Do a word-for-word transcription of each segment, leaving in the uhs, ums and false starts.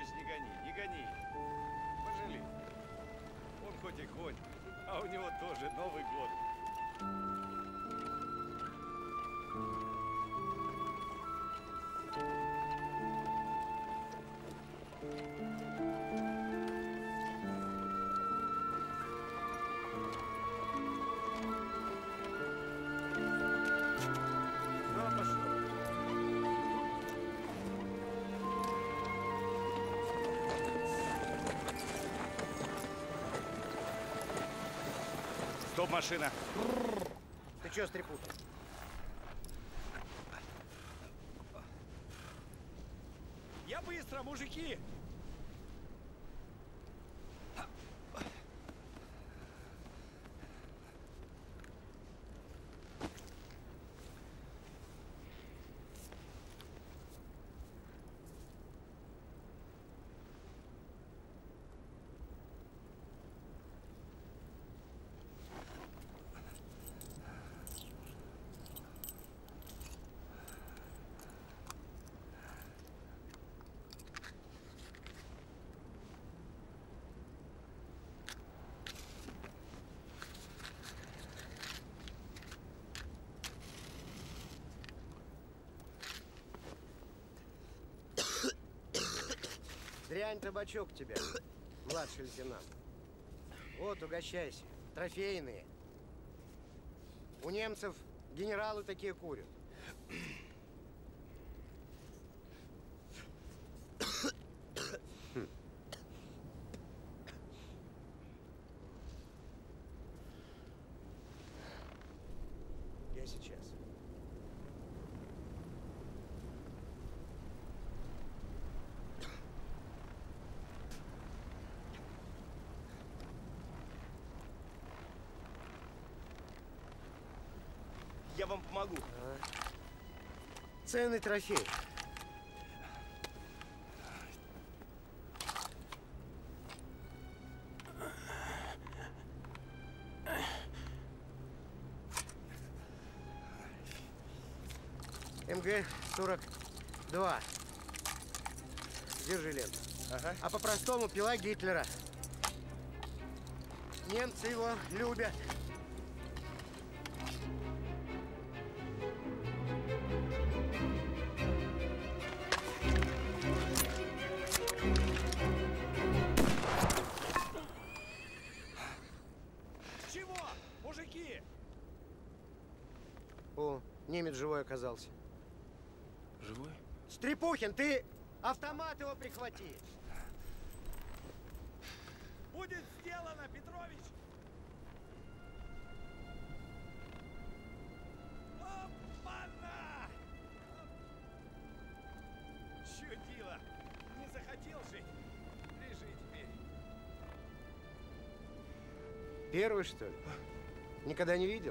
Товарищ, не гони, не гони. Пожалей. Он хоть и конь, а у него тоже Новый год. Стоп, машина. Ты чё, стрепут? Я быстро, мужики! Дрянь табачок тебе, младший лейтенант. Вот, угощайся. Трофейные. У немцев генералы такие курят. Я сейчас. Я вам помогу. А. Ценный трофей. эм гэ сорок два. Держи ленту. Ага. А по-простому пила Гитлера. Немцы его любят. Чего? Мужики! О, немец живой оказался. Живой? Стрепухин, ты автомат его прихвати. Будет сделано, Петрович! Опа-на! Чудило! Не захотел жить? Лежи теперь. Первый, что ли? Никогда не видел?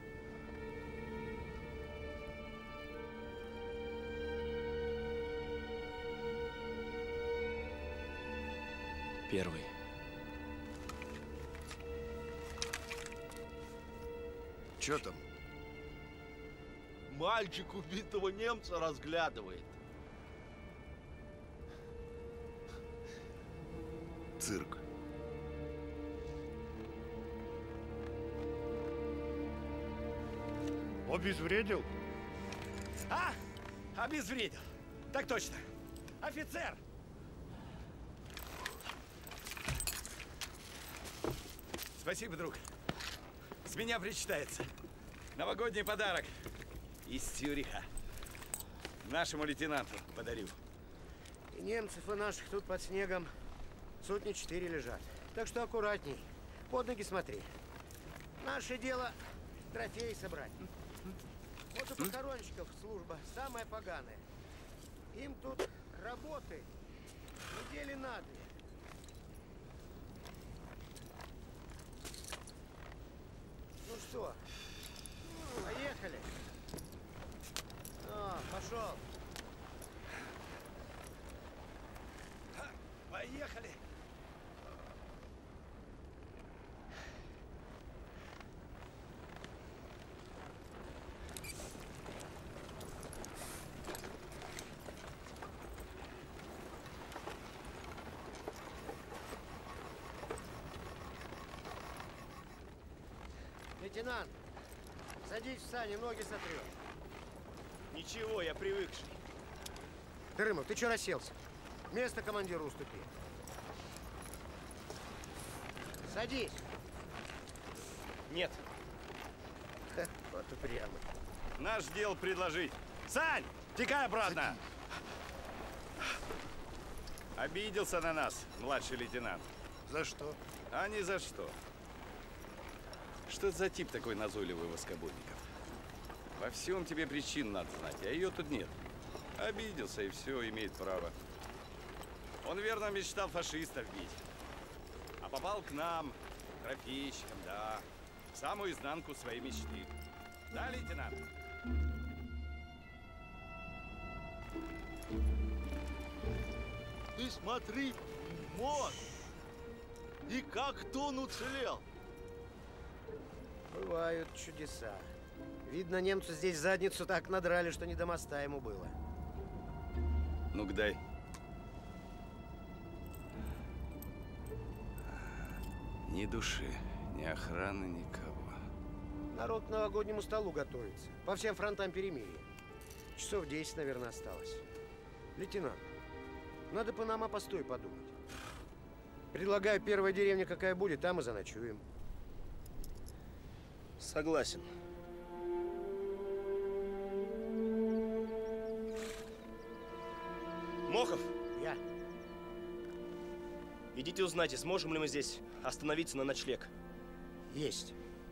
Первый. Чё там? Мальчик убитого немца разглядывает. Цирк. Обезвредил? А? Обезвредил. Так точно. Офицер! Спасибо, друг. С меня причитается. Новогодний подарок из Цюриха. Нашему лейтенанту подарю. И немцев, и наших тут под снегом сотни четыре лежат. Так что аккуратней. Под ноги смотри. Наше дело трофеи собрать. Вот у похоронщиков служба самая поганая. Им тут работы недели на две. Ну что, поехали. О, пошел. Поехали. Лейтенант, садись в сани, ноги сотрет. Ничего, я привыкший. Дырымов, ты что расселся? Место командиру уступи. Садись. Нет. Ха, вот упрямый. Наш дел предложить. Сань, текай обратно. Обиделся на нас, младший лейтенант. За что? А ни за что. Что это за тип такой назойливый воскобойников? Во всем тебе причин надо знать, а ее тут нет. Обиделся и все, имеет право. Он верно мечтал фашистов бить. А попал к нам, трофейщикам, да. В самую изнанку своей мечты. Да, лейтенант? Ты смотри, мост! И как он уцелел? Бывают чудеса. Видно, немцу здесь задницу так надрали, что не до моста ему было. Ну-ка дай. Ни души, ни охраны, никого. Народ к новогоднему столу готовится. По всем фронтам перемирия. Часов десять, наверное, осталось. Лейтенант, надо по нам о постое подумать. Предлагаю, первая деревня какая будет, там и заночуем. Согласен. Мохов, Я. идите узнайте, сможем ли мы здесь остановиться на ночлег. Есть.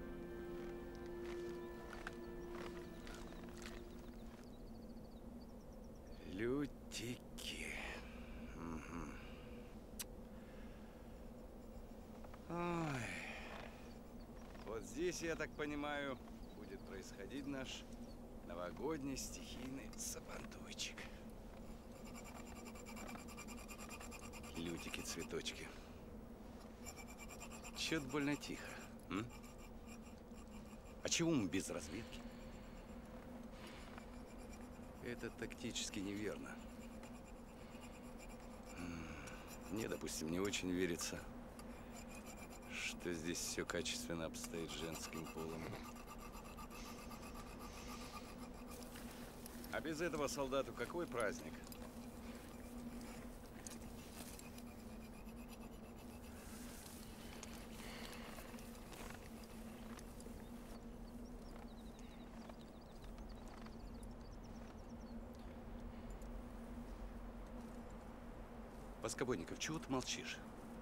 Лютики. Мгм. Ой. Вот здесь, я так понимаю, будет происходить наш новогодний стихийный сабантуйчик. Лютики-цветочки. Чё-то больно тихо. М? А чего мы без разведки? Это тактически неверно. М, Мне, допустим, не очень верится, что здесь все качественно обстоит с женским полом. А без этого солдату какой праздник? Воскобойников, чего ты молчишь?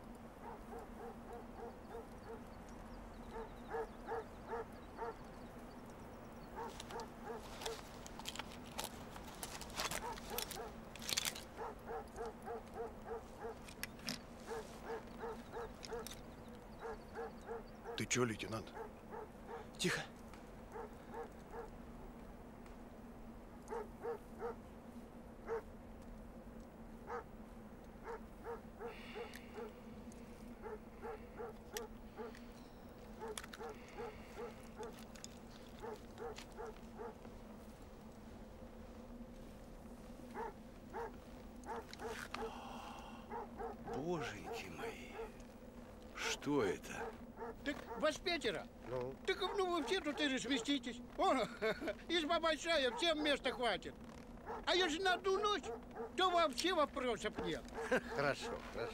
Ты чё, лейтенант? Тихо. Боженьки мои, что это? Так вас пятеро? Ну, Так ну вы все тут и разместитесь. О, изба большая, всем места хватит. А если на одну ночь, то вообще вопросов нет. хорошо, хорошо.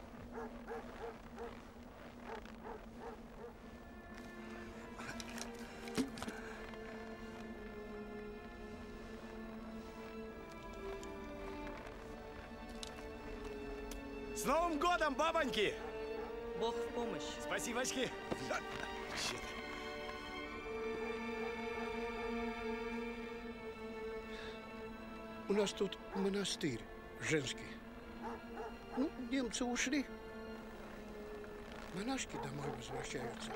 С Новым годом, бабоньки! Бог в помощь. Спасибочки! Да, щит. У нас тут монастырь женский. Ну, немцы ушли. Монашки домой возвращаются.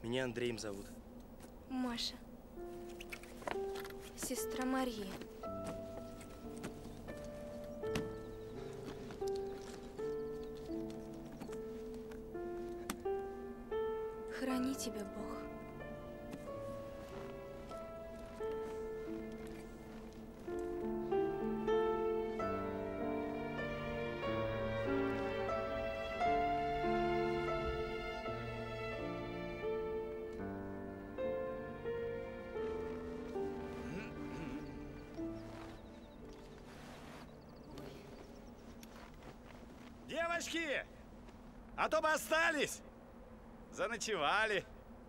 Меня Андреем зовут. Маша. Сестра Мария. Храни тебя Бог. Девочки! А то бы остались! Заночевали.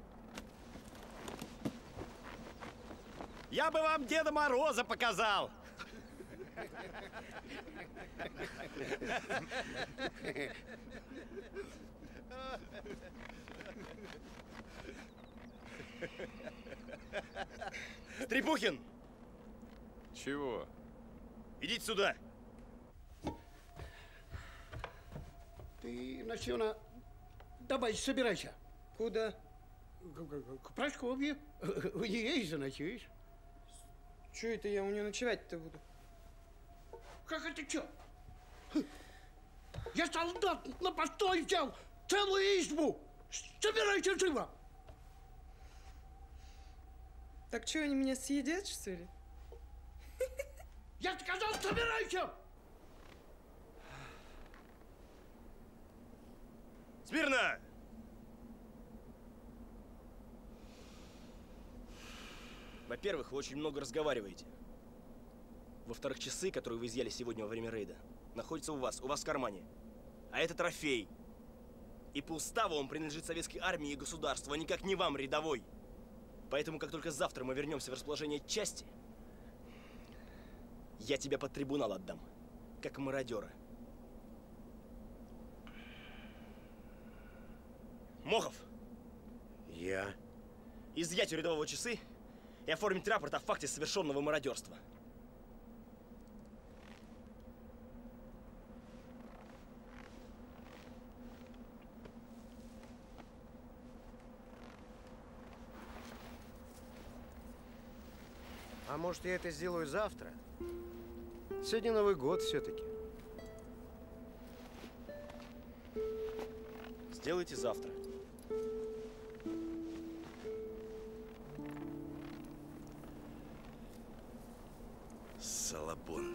Я бы вам Деда Мороза показал. Стрепухин! Чего? Идите сюда! Ты, Настена, давай, собирайся. Куда? К, к Прасковье. У нее и заночуешь. Че это я у нее ночевать-то буду? Как это что? Я солдат на постой взял целую избу. Собирайся живо. Так что, они меня съедят, что ли? Я сказал, собирайся. Смирно! Во-первых, вы очень много разговариваете. Во-вторых, часы, которые вы изъяли сегодня во время рейда, находятся у вас, у вас в кармане. А это трофей. И по уставу он принадлежит советской армии и государству, а никак не вам, рядовой. Поэтому, как только завтра мы вернемся в расположение части, я тебя под трибунал отдам, как мародера. Мохов! Я? Изъять у рядового часы и оформить рапорт о факте совершенного мародерства. А может, я это сделаю завтра? Сегодня Новый год все-таки. Сделайте завтра. Салабон.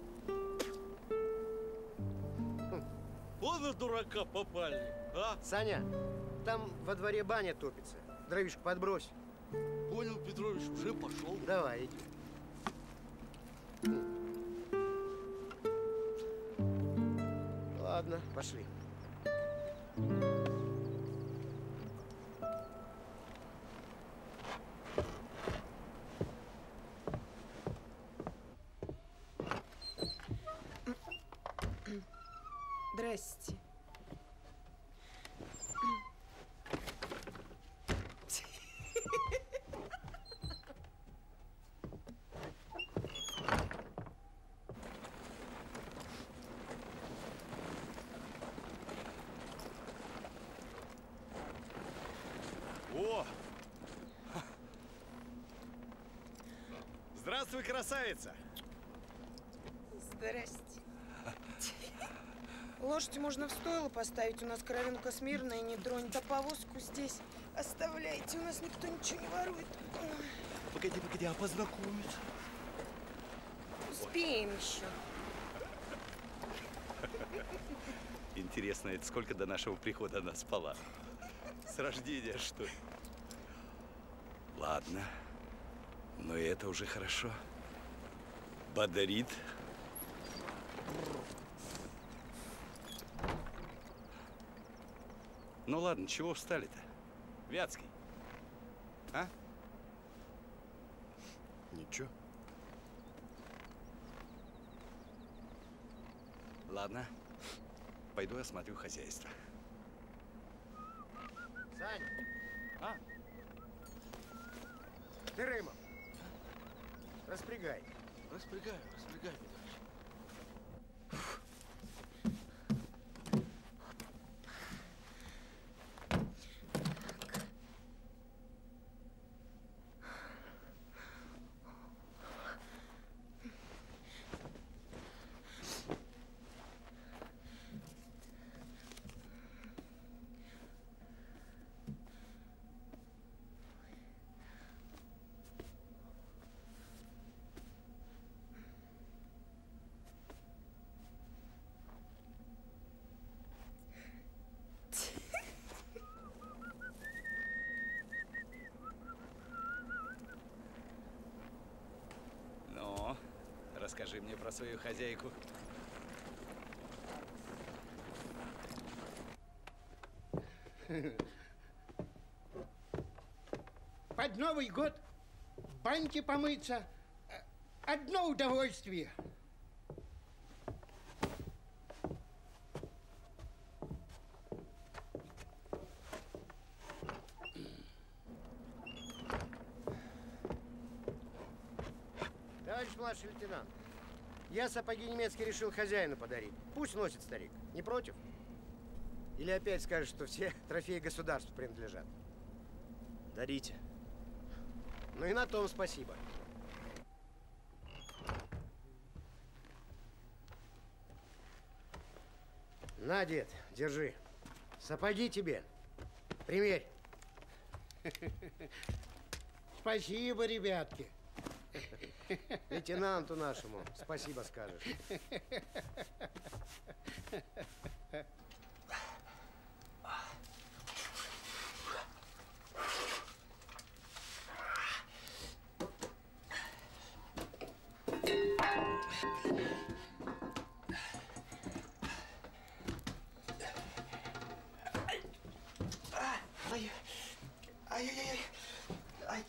Вон на дурака попали, а? Саня, там во дворе баня топится. Дровишек подбрось. Понял, Петрович, уже пошел. Давай, иди. Ладно, пошли. Здрасте. О! Здравствуй, красавица! Здрасте. Лошадь можно в стойло поставить. У нас коровенка смирная, не тронет. А повозку здесь оставляйте. У нас никто ничего не ворует. Погоди, погоди, а познакомиться? Успеем еще. Интересно, это сколько до нашего прихода она спала? С рождения, что ли? Ладно. Но и это уже хорошо. Бодрит. Ну ладно, чего встали-то? Вятский. А? Ничего. Ладно. Пойду осмотрю хозяйство. Сань! А? Ты, Рымов, распрягай. Распрягаю, распрягаю, Петрович. мне про свою хозяйку. Под Новый год в баньке помыться – одно удовольствие. Товарищ младший лейтенант, я сапоги немецкие решил хозяину подарить. Пусть носит старик. Не против? Или опять скажешь, что все трофеи государству принадлежат? Дарите. Ну и на том спасибо. На, дед, держи. Сапоги тебе. Примерь. Спасибо, ребятки. Лейтенанту нашему спасибо скажешь. Ай, ай-яй-яй, ай,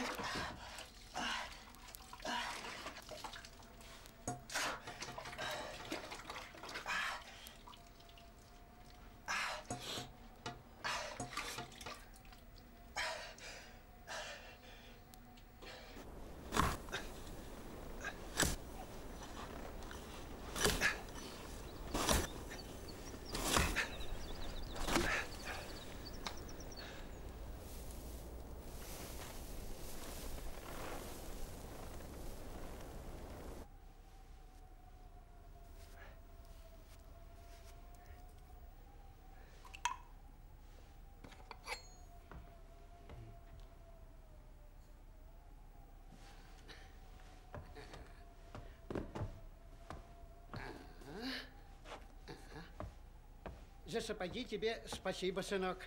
За сапоги тебе спасибо, сынок.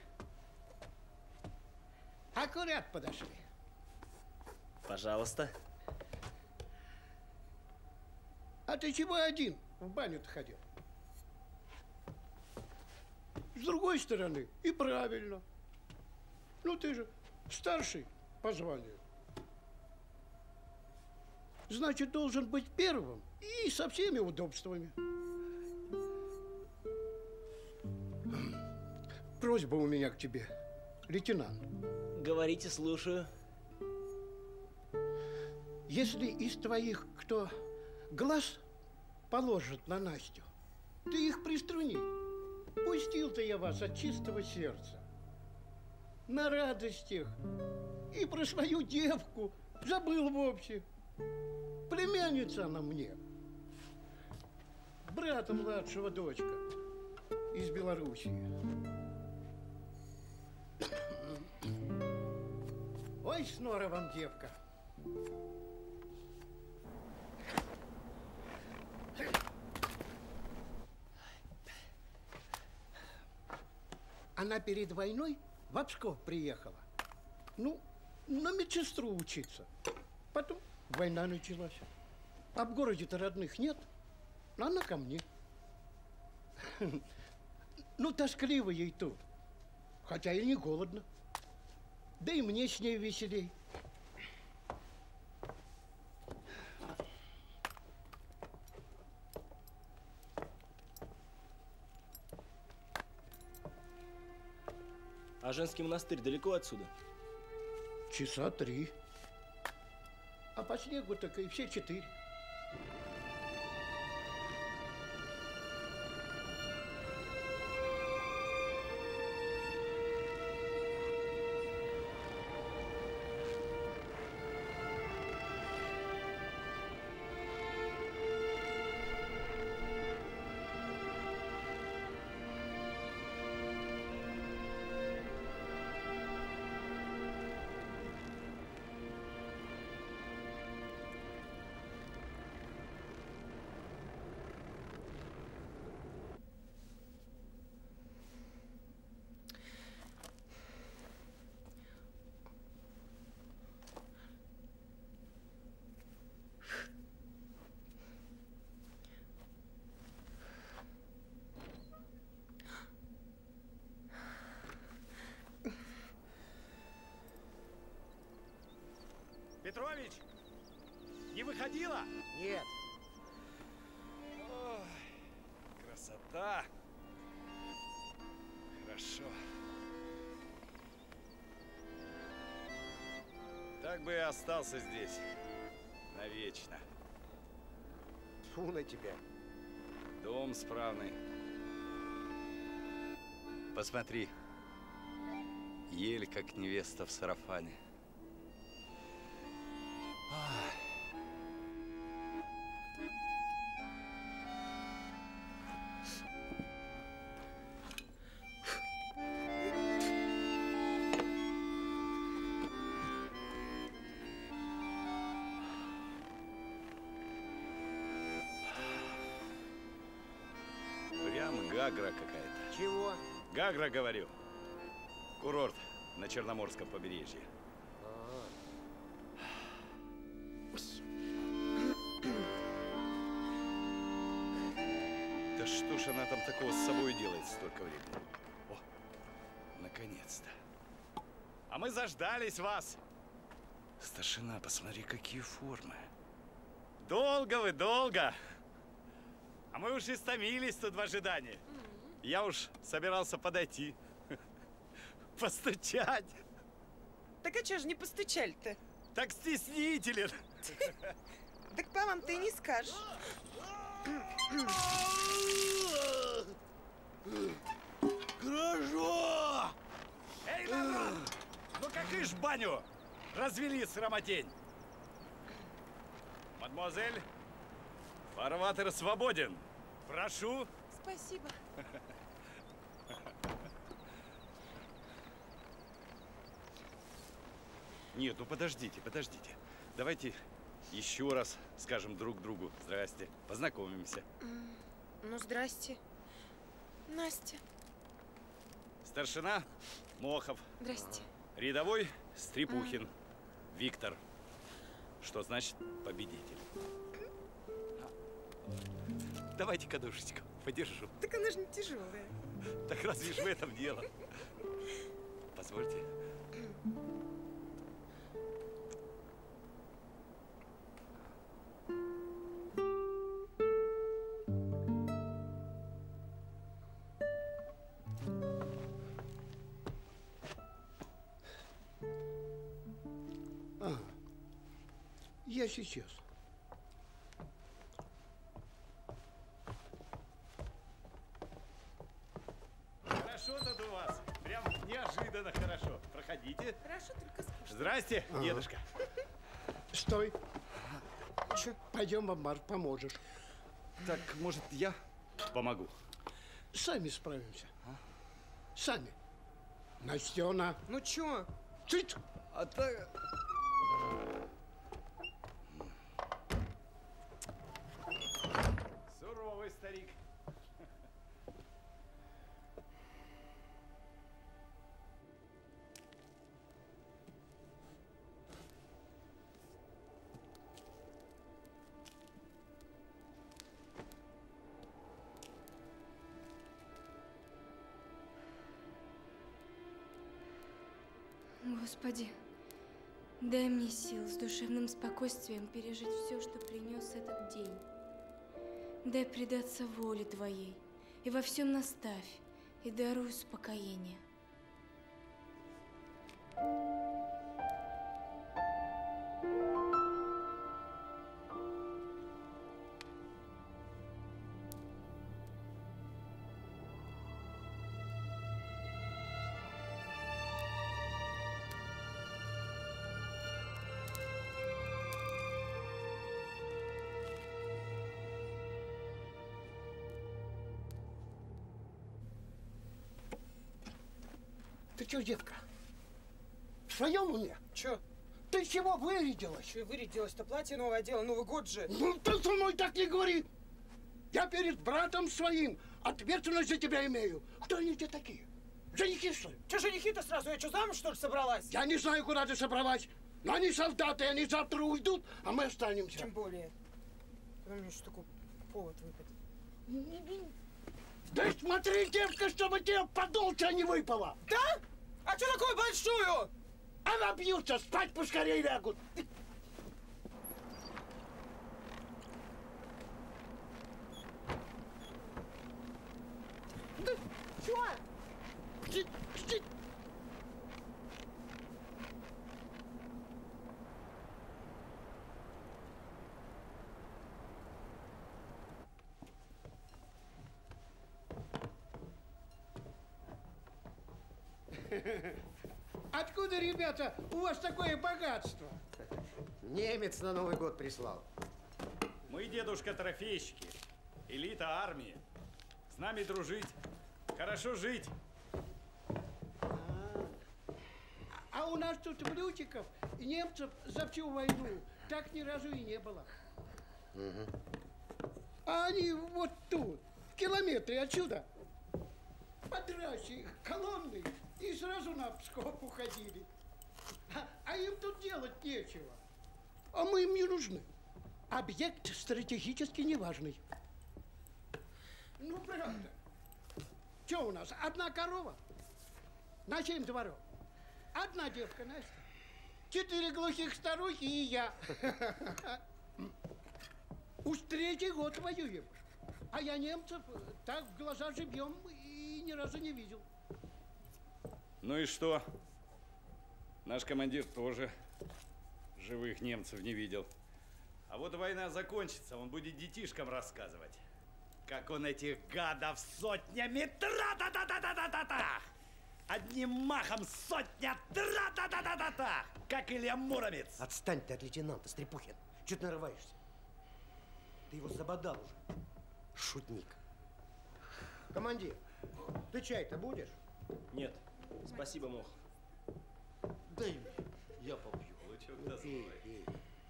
Аккурат подошли. Пожалуйста. А ты чего один в баню-то ходил? С другой стороны, и правильно. Ну, ты же старший по званию. Значит, должен быть первым и со всеми удобствами. Просьба у меня к тебе, лейтенант. Говорите, слушаю. Если из твоих кто глаз положит на Настю, ты их приструни. Пустил-то я вас от чистого сердца. На радостях. И про свою девку забыл вовсе. Племянница она мне. Брата младшего дочка из Белоруссии. Ой, снора вам девка. Она перед войной в Обсков приехала. Ну, на медсестру учиться. Потом война началась. А в городе-то родных нет. Она ко мне. Ну, тоскливо ей тут. Хотя и не голодно. Да и мне с ней веселей. А женский монастырь далеко отсюда? Часа три. А по снегу так и все четыре. Не выходила? Нет. Ой, красота. Хорошо. Так бы и остался здесь. Навечно. Тьфу на тебя. Дом справный. Посмотри. Ель, как невеста в сарафане. Ах. Прям Гагра какая-то. Чего? Гагра, говорю. Курорт на Черноморском побережье. Да что ж она там такого с собой делает столько времени? О, наконец-то. А мы заждались вас. Старшина, посмотри, какие формы. Долго вы, долго. А мы уж истомились тут в ожидании. Я уж собирался подойти. Постучать. Так а чё ж не постучали-то? Так стеснителен. Так по вам ты и не скажешь. Хорошо! Эй, народ! Ну как ишь баню развели срамотень. Мадемуазель, фарватер свободен. Прошу. Спасибо. Нет, ну подождите, подождите. Давайте еще раз скажем друг другу здрасте, познакомимся. Ну, здрасте. Настя. Старшина Мохов. Здрасте. Рядовой Стрепухин. Виктор. Что значит победитель? Давайте кадушечку подержу. Так она же не тяжелая. Так разве ж в этом дело? Позвольте. Ага. Я сейчас. Хорошо тут у вас. Прям неожиданно хорошо. Проходите. Хорошо, только скучно. Здрасте, Ага. дедушка. Стой. Че? Пойдем, Бомбар, поможешь. Так, может, я помогу? Сами справимся. Сами. Настена. Ну чё? Цыц! А так... Суровый старик. Господи, дай мне сил с душевным спокойствием пережить все, что принес этот день. Дай предаться воле Твоей, и во всем наставь, и даруй успокоение. Ты что, детка? В своем уме? Чё? Ты чего вырядилась? Чё вырядилась-то? Платье новое одела, Новый год же. Ну, ты со мной так не говори. Я перед братом своим ответственность за тебя имею. Кто они тебе такие? Женихи, что ли? Чё женихи-то сразу? Я чё, замуж, что ли, собралась? Я не знаю, куда ты собралась, но они солдаты, они завтра уйдут, а мы останемся. Тем более. Когда мне еще такой повод выпадет. Да смотри, девка, чтобы тебе подолча не выпало. Да? А что такое большую? Она бьются, спать поскорее лягут. Откуда, ребята, у вас такое богатство? Немец на Новый год прислал. Мы, дедушка, трофейщики. Элита армии. С нами дружить. Хорошо жить. А, а у нас тут в Лютиков немцев за всю войну так ни разу и не было. Угу. А они вот тут, в километре отсюда, по трассе колонны, и сразу на Псков уходили. А, а им тут делать нечего. А мы им не нужны. Объект стратегически неважный. Ну, правда. Что у нас? Одна корова на семь дворов. Одна девка, Настя. Четыре глухих старухи и я. Уж третий год воюем. А я немцев так в глаза живьем и ни разу не видел. Ну и что? Наш командир тоже живых немцев не видел. А вот война закончится, он будет детишкам рассказывать, как он этих гадов сотнями тра-та-та-та-та-та-та-та! Одним махом сотня тра-та-та-та-та-та! Как Илья Муромец! Отстань ты от лейтенанта, Стрепухин. Чего ты нарываешься? Ты его забодал уже. Шутник. Командир, ты чай-то будешь? Нет, спасибо, Мох. Дай мне, я попью. Пей, пей.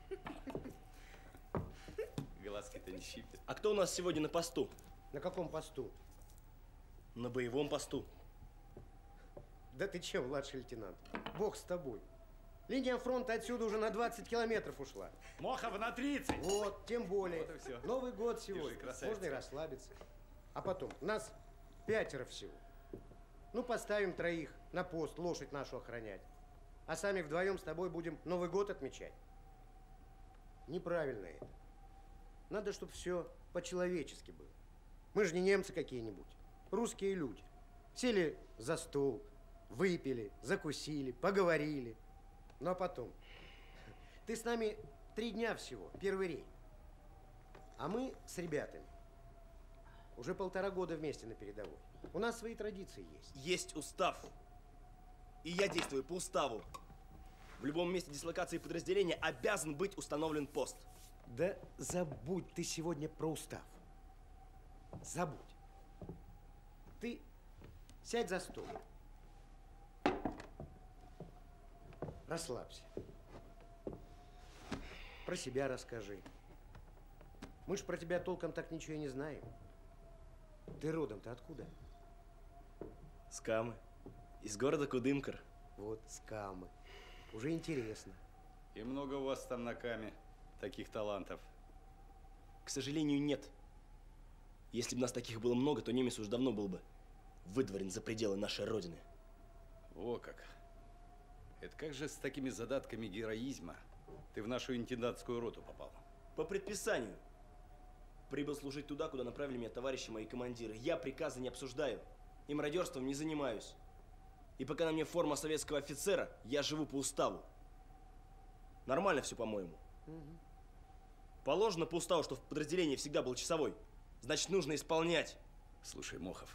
Глазки-то не щиплет. А кто у нас сегодня на посту? На каком посту? На боевом посту. Да ты че, младший лейтенант? Бог с тобой. Линия фронта отсюда уже на двадцать километров ушла. Мохов на тридцать! Вот, тем более. Вот и всё. Новый год сегодня. Держи, красавец. Можно и расслабиться. А потом, нас пятеро всего. Ну, поставим троих на пост, лошадь нашу охранять. А сами вдвоем с тобой будем Новый год отмечать. Неправильно это. Надо, чтобы все по-человечески было. Мы же не немцы какие-нибудь. Русские люди. Сели за стол, выпили, закусили, поговорили. Ну, а потом. Ты с нами три дня всего, первый рейд. А мы с ребятами уже полтора года вместе на передовой. У нас свои традиции есть. Есть устав. И я действую по уставу. В любом месте дислокации подразделения обязан быть установлен пост. Да забудь ты сегодня про устав. Забудь. Ты сядь за стол. Расслабься. Про себя расскажи. Мы ж про тебя толком так ничего и не знаем. Ты родом-то откуда? С Камы. Из города Кудымкар. Вот, с Камы. Уже интересно. И много у вас там на Каме таких талантов? К сожалению, нет. Если бы нас таких было много, то немец уж давно был бы выдворен за пределы нашей родины. О как! Это как же с такими задатками героизма ты в нашу интендантскую роту попал? По предписанию. Прибыл служить туда, куда направили меня товарищи мои командиры. Я приказы не обсуждаю и мародерством не занимаюсь. И пока на мне форма советского офицера, я живу по уставу. Нормально все, по-моему. Угу. Положено по уставу, что в подразделении всегда был часовой. Значит, нужно исполнять. Слушай, Мохов,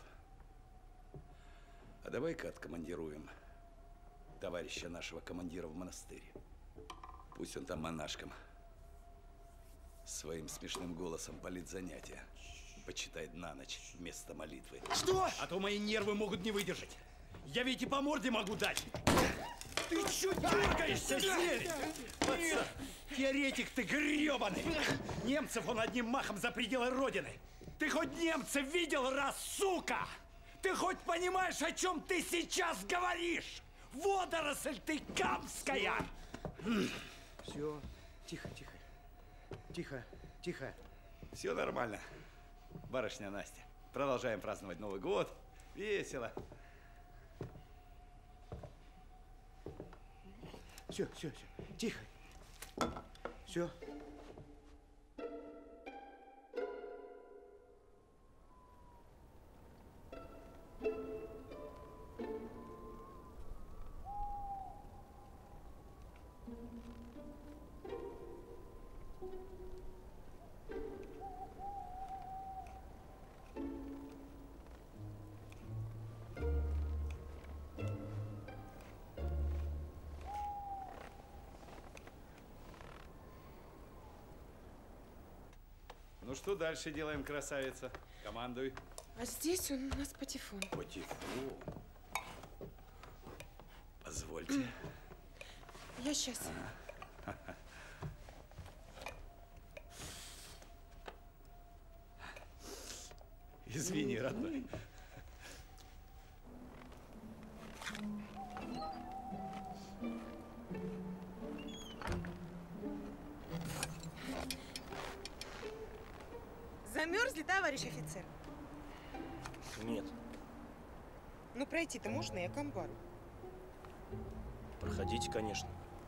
а давай-ка откомандируем товарища нашего командира в монастырь. Пусть он там монашком своим смешным голосом политзанятия почитает на ночь вместо молитвы. Что? А то мои нервы могут не выдержать. Я ведь и по морде могу дать. Ты чё дергаешься, зверь? Пацан, теоретик ты гребаный. Немцев он одним махом за пределы родины. Ты хоть немцев видел раз, сука? Ты хоть понимаешь, о чем ты сейчас говоришь? Водоросль ты камская! Все, тихо, тихо. Тихо, тихо. Все нормально. Барышня Настя. Продолжаем праздновать Новый год. Весело. Все, все, все. Тихо. Все. Ну что дальше делаем, красавица? Командуй. А здесь он у нас патефон. Патефон. Позвольте. Я сейчас. Извини, родной. Замерзли, товарищ офицер? Нет. Ну, пройти-то можно, я к амбару. Проходите, конечно.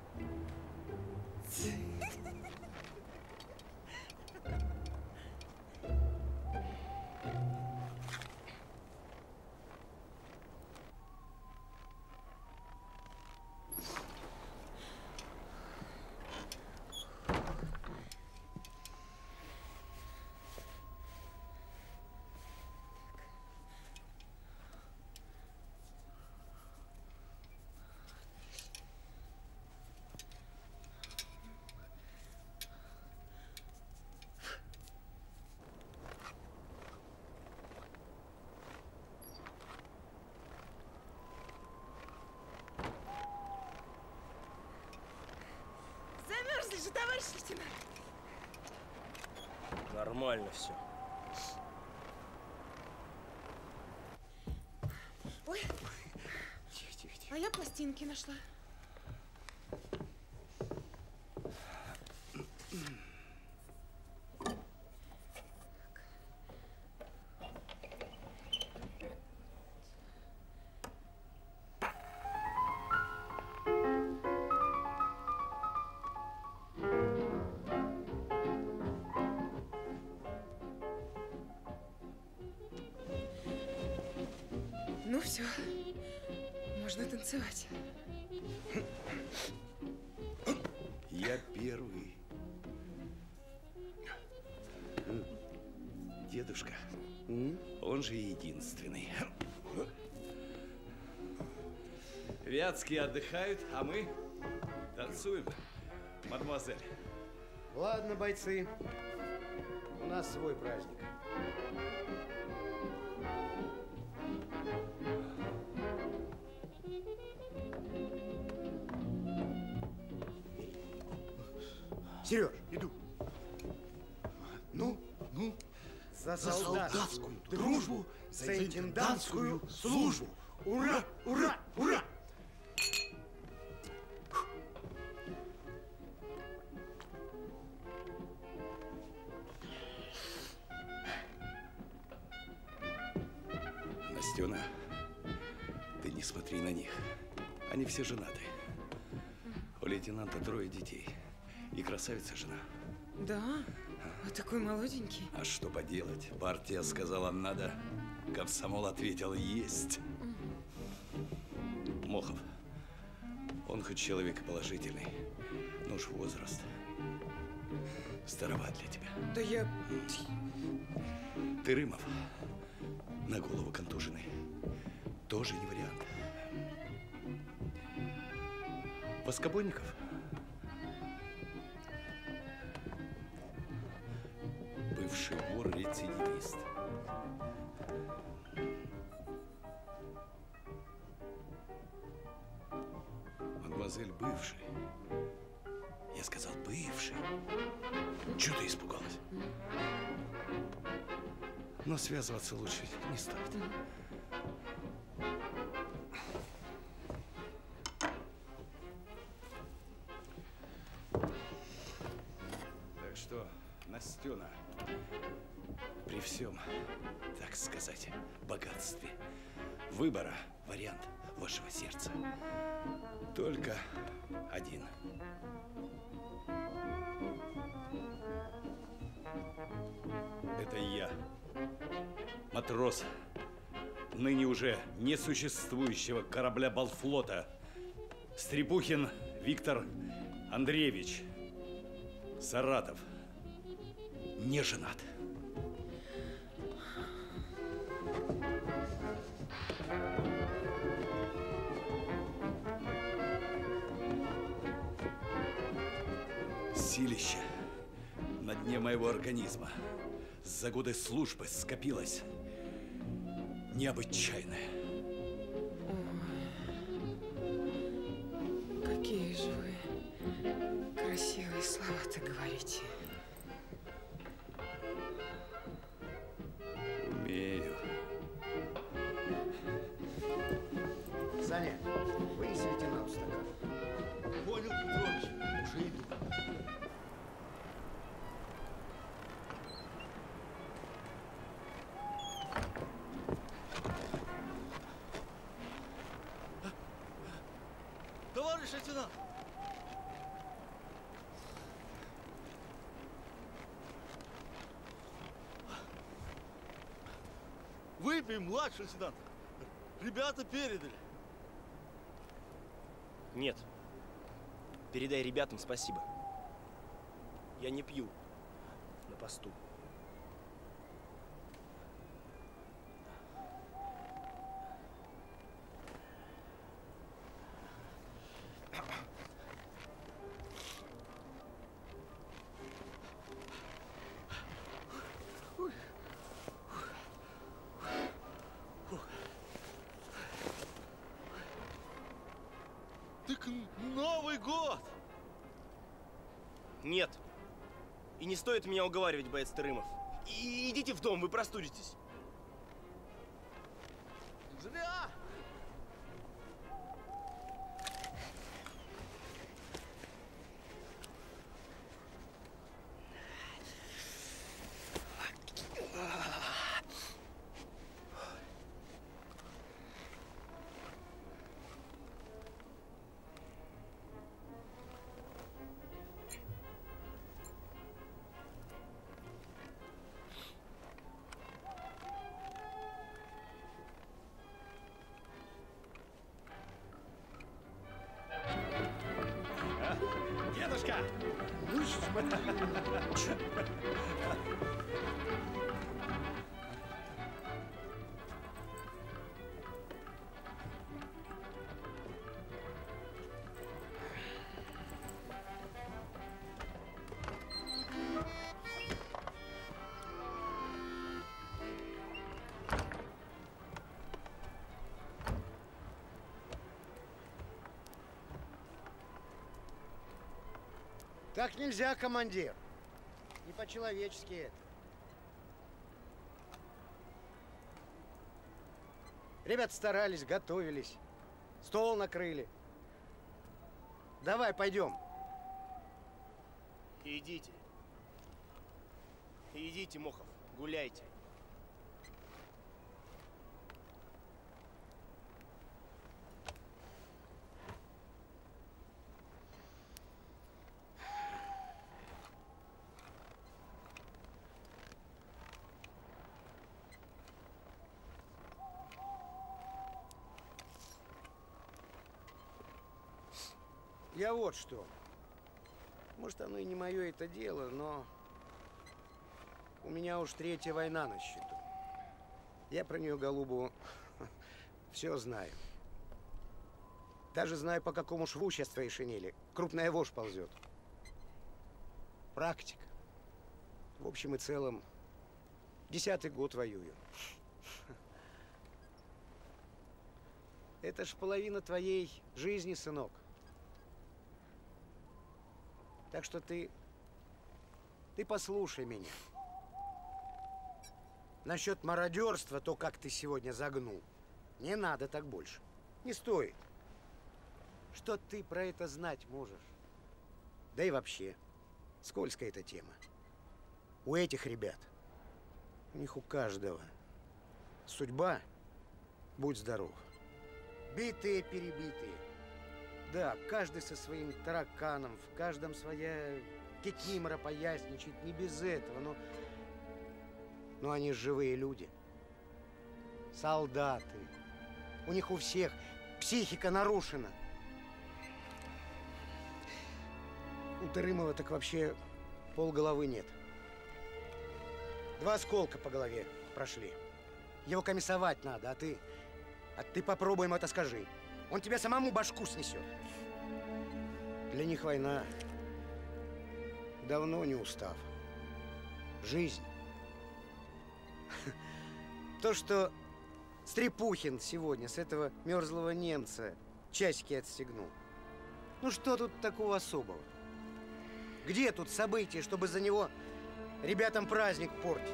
Замерзли же, товарищ лейтенант. Нормально все. Ой, Тихо, тихо, тихо. а я пластинки нашла. Ну все, можно танцевать. Я первый. Дедушка, он же единственный. Вятские отдыхают, а мы танцуем, мадемуазель. Ладно, бойцы, у нас свой праздник. Сереж, иду. Ну, ну, За за солдатскую солдатскую дружбу, за интендантскую службу. Ура, ура, ура! Настена, ты не смотри на них. Они все женаты. У лейтенанта трое детей. И красавица жена. Да? А такой молоденький. А что поделать? Партия сказала надо. Комсомол ответил есть. Мохов. Он хоть человек положительный, но уж возраст. Староват для тебя. Да я... Ты Рымов. На голову контуженный. Тоже не вариант. Воскобойников? Бывший вор-рецидивист. Мадемуазель, бывший. Я сказал, бывший. Чего ты испугалась? Но связываться лучше не стоит. Так что, Настена, при всем, так сказать, богатстве выбора, вариант вашего сердца только один. Это я, матрос ныне уже несуществующего корабля Балфлота, Стрепухин Виктор Андреевич, Саратов, не женат. Силище на дне моего организма за годы службы скопилось необычайное. Ой, какие же вы красивые слова-то говорите. Умею. Саня, вынеси лейтенанту стакан. Понял, Петрович, уже иду. Товарищ лейтенант! Выпей, младший лейтенант. Ребята передали. Нет. Передай ребятам спасибо. Я не пью на посту. Так Новый год! Нет. И не стоит меня уговаривать, боец Тырымов. И идите в дом, вы простудитесь. Зря! Дедушка! Ну, смотри. Так нельзя, командир. Не по-человечески это. Ребята старались, готовились. Стол накрыли. Давай, пойдем. Идите. Идите, Мохов, гуляйте. Я вот что. Может, оно и не мое это дело, но у меня уж третья война на счету. Я про нее, голубу, все знаю. Даже знаю, по какому шву сейчас твоей шинели крупная вошь ползет. Практика. В общем и целом, десятый год воюю. Это ж половина твоей жизни, сынок. Так что ты, ты послушай меня. Насчет мародерства, то, как ты сегодня загнул, не надо так больше. Не стоит. Что ты про это знать можешь? Да и вообще, скользкая эта тема. У этих ребят, у них у каждого судьба, будь здоров. Битые, перебитые. Да, каждый со своим тараканом, в каждом своя кикимора поясничает, не без этого, но... Но они живые люди. Солдаты. У них у всех психика нарушена. У Тырымова так вообще полголовы нет. Два осколка по голове прошли. Его комиссовать надо, а ты... А ты попробуй ему это скажи. Он тебе самому башку снесет. Для них война давно не устав. Жизнь. то, что Стрепухин сегодня с этого мерзлого немца часики отстегнул. Ну что тут такого особого? Где тут событие, чтобы за него ребятам праздник портить?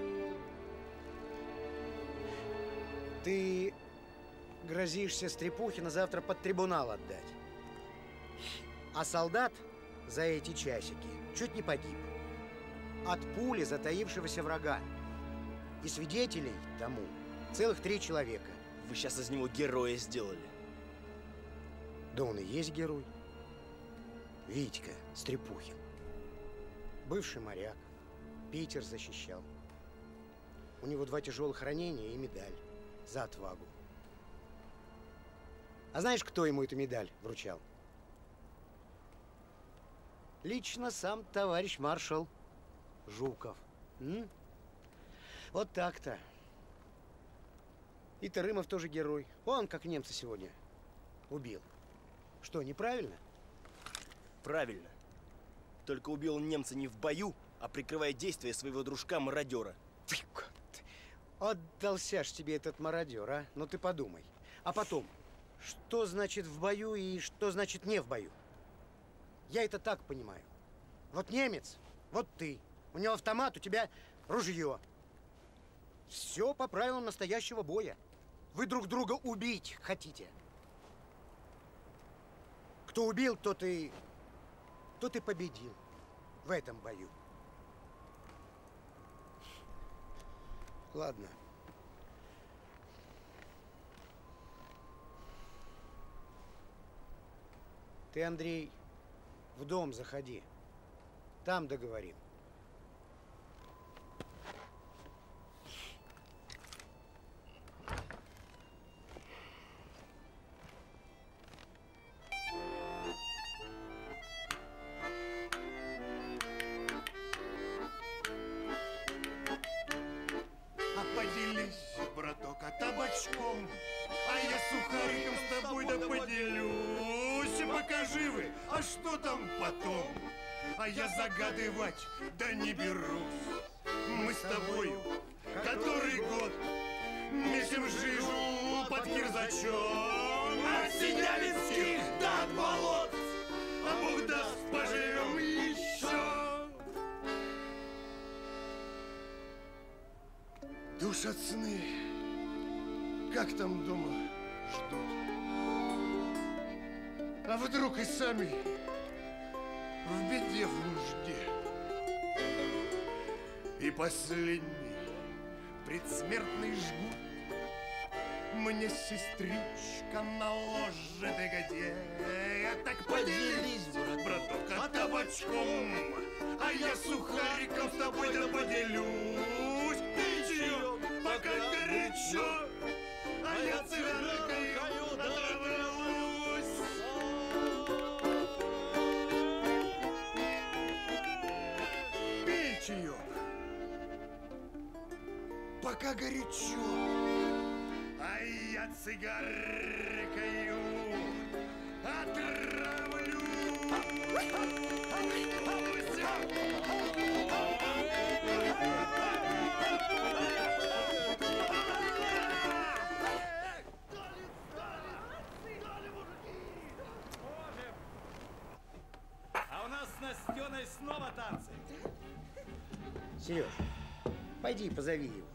Ты грозишься Стрепухина завтра под трибунал отдать. А солдат за эти часики чуть не погиб. От пули затаившегося врага. И свидетелей тому целых три человека. Вы сейчас из него героя сделали. Да он и есть герой. Витька Стрепухин. Бывший моряк. Питер защищал. У него два тяжелых ранения и медаль за отвагу. А знаешь, кто ему эту медаль вручал? Лично сам товарищ маршал Жуков. М? Вот так-то. И Тарымов тоже герой. Он, как немца сегодня, убил. Что, неправильно? Правильно. Только убил он немца не в бою, а прикрывая действия своего дружка-мародера. Отдался ж тебе этот мародер, а? Ну ты подумай. А потом, что значит в бою и что значит не в бою? Я это так понимаю. Вот немец, вот ты. У него автомат, у тебя ружье. Все по правилам настоящего боя. Вы друг друга убить хотите. Кто убил, тот и, тот и победил в этом бою. Ладно. Ты, Андрей, в дом заходи. Там договорим. табачком, а я сухариком с тобой да поделюсь. Покажи вы, а что там потом? А я загадывать да не берусь. Мы с тобою который год месим жижу под кирзачом. От Синявинских до от болот, а Бог даст, поживем еще. Душат сны, как там дома ждут. А вдруг и сами в беде, в нужде. И последний предсмертный жгут мне сестричка наложит, и где? Так поделись, браток, а табачком, а я сухариком с тобой да поделюсь. Ничего, пока горячо, а я цигаркой отравлюсь. Пей чаек, пока горячо, а я цигаркою отравлюсь. А у нас с Настеной снова танцы. Сереж, пойди позови его.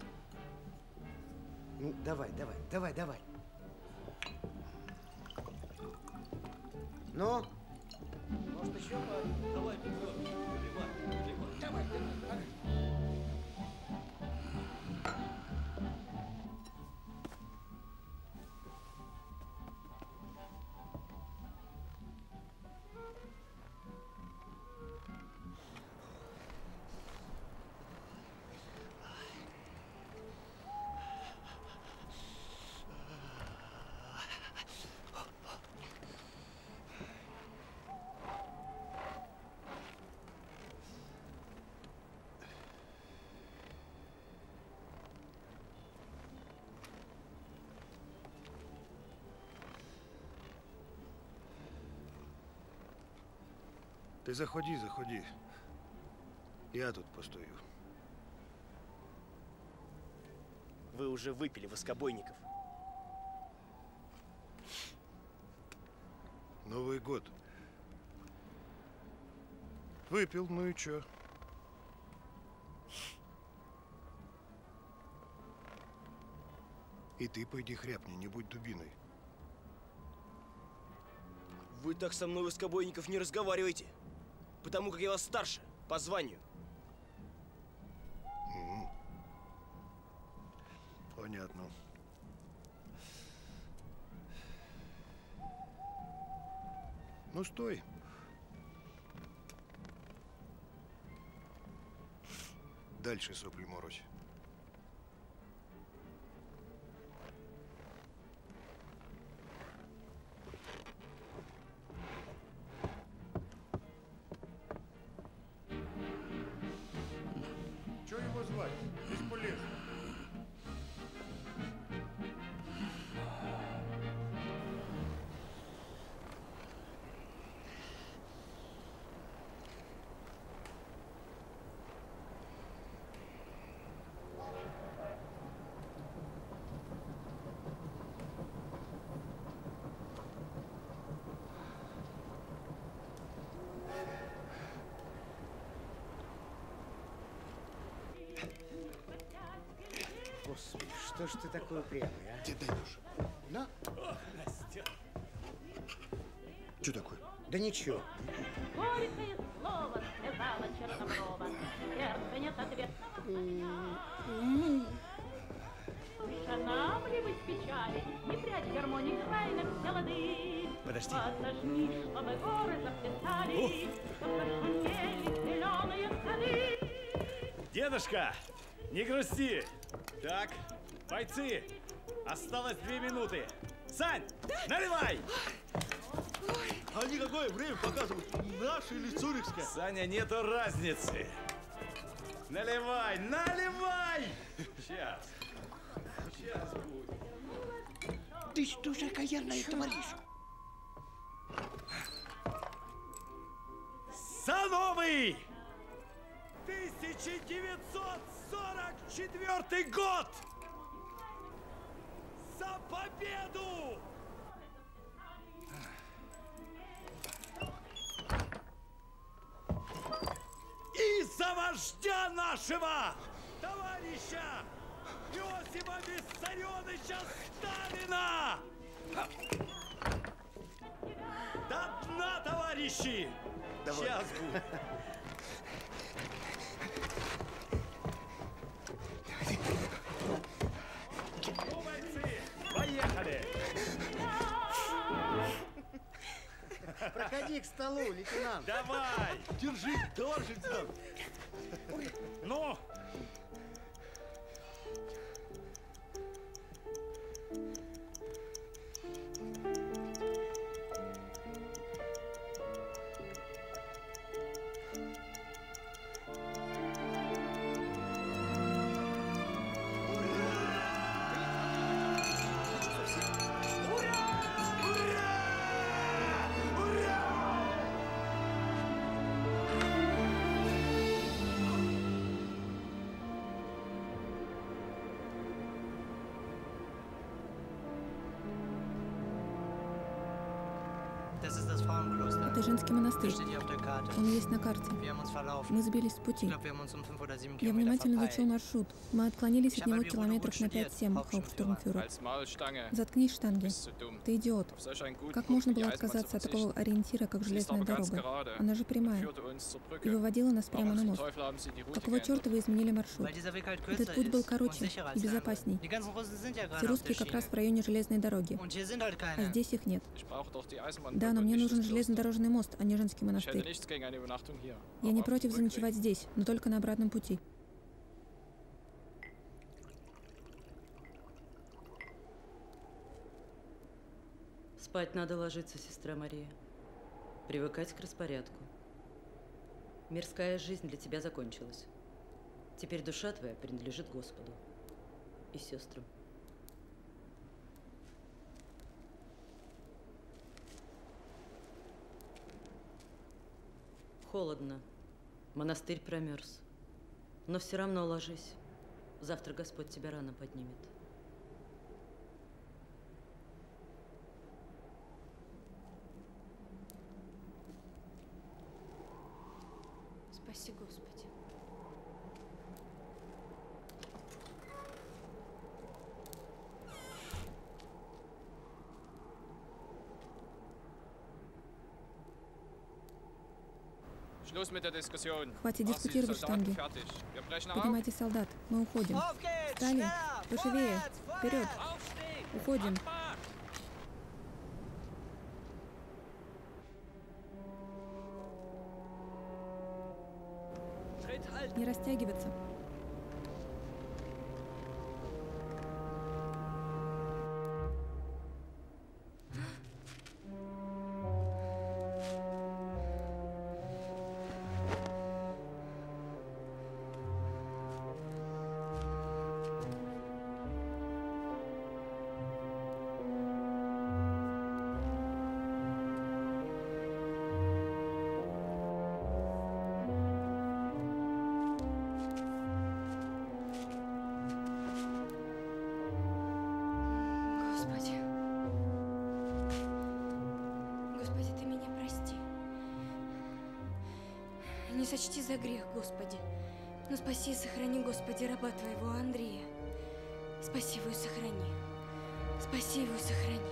Ну, давай, давай, давай, давай. Ну? Может, еще пару? Давай, Петр, наливай, наливай. Давай, давай. Ти заходи, заходи. Я тут постою. Вы вы уже выпили воскобойников? Новый год. Выпил, ну и чё? И ты пойди хряпни, не будь дубиной. Вы так со мной, воскобойников, не разговариваете. Потому как я вас старше, по званию. М-м. Понятно. Ну, стой. Дальше сопли морось. Чё его звать? Бесполезно. Господи, что ж ты такой упрямый, а? Тебе дай нож. На. Чё такое? Да ничего. Горькое слово сказала Черноброва. Сердце нет ответа. Нам ли вы с печали, не прячь гармонии край на все лады. Подожди. Отожми, чтобы горы заплясали, чтоб зашумели зеленые сады. Дедушка, не грусти. Так, бойцы, осталось две минуты. Сань, наливай! Они какое время показывают? Наше или цюрихское? Саня, нету разницы. Наливай, наливай! Сейчас. Сейчас будет. Ты что же окаянное творишь? За новый тысяча девятьсот сорок четвёртый год! За победу! И за вождя нашего, товарища Иосифа Виссарионовича Сталина! До дна, товарищи! Давай. Сейчас будет. Ну, бойцы, поехали! Проходи к столу, лейтенант. Давай! Держи, товарищ лейтенант. Ну! Это женский монастырь. Он есть на карте. Мы сбились с пути. Я внимательно изучил маршрут. Мы отклонились от него километров на пять-семь, Хауптштурмфюрер. Заткнись, Штанге. Ты идиот. Как можно было отказаться от такого ориентира, как железная дорога? Она же прямая. И выводила нас прямо на мост. Какого черта вы изменили маршрут? Этот путь был короче и безопасней. Все русские как раз в районе железной дороги. А здесь их нет. Да, но мне нужен железнодорожный мост, а не женский монастырь. Я не против заночевать здесь, но только на обратном пути. Спать надо ложиться, сестра Мария. Привыкать к распорядку. Мирская жизнь для тебя закончилась. Теперь душа твоя принадлежит Господу и сестрам. Холодно. Монастырь промерз. Но все равно ложись. Завтра Господь тебя рано поднимет. Спаси, Господи. Хватит дискутировать, штанги. Поднимайте солдат. Мы уходим. Встали. Пошевее. Вперед. Уходим. Не растягиваться. Господи. Господи, ты меня прости. Не сочти за грех, Господи. Но спаси и сохрани, Господи, раба Твоего Андрея. Спаси его и сохрани. Спаси его и сохрани.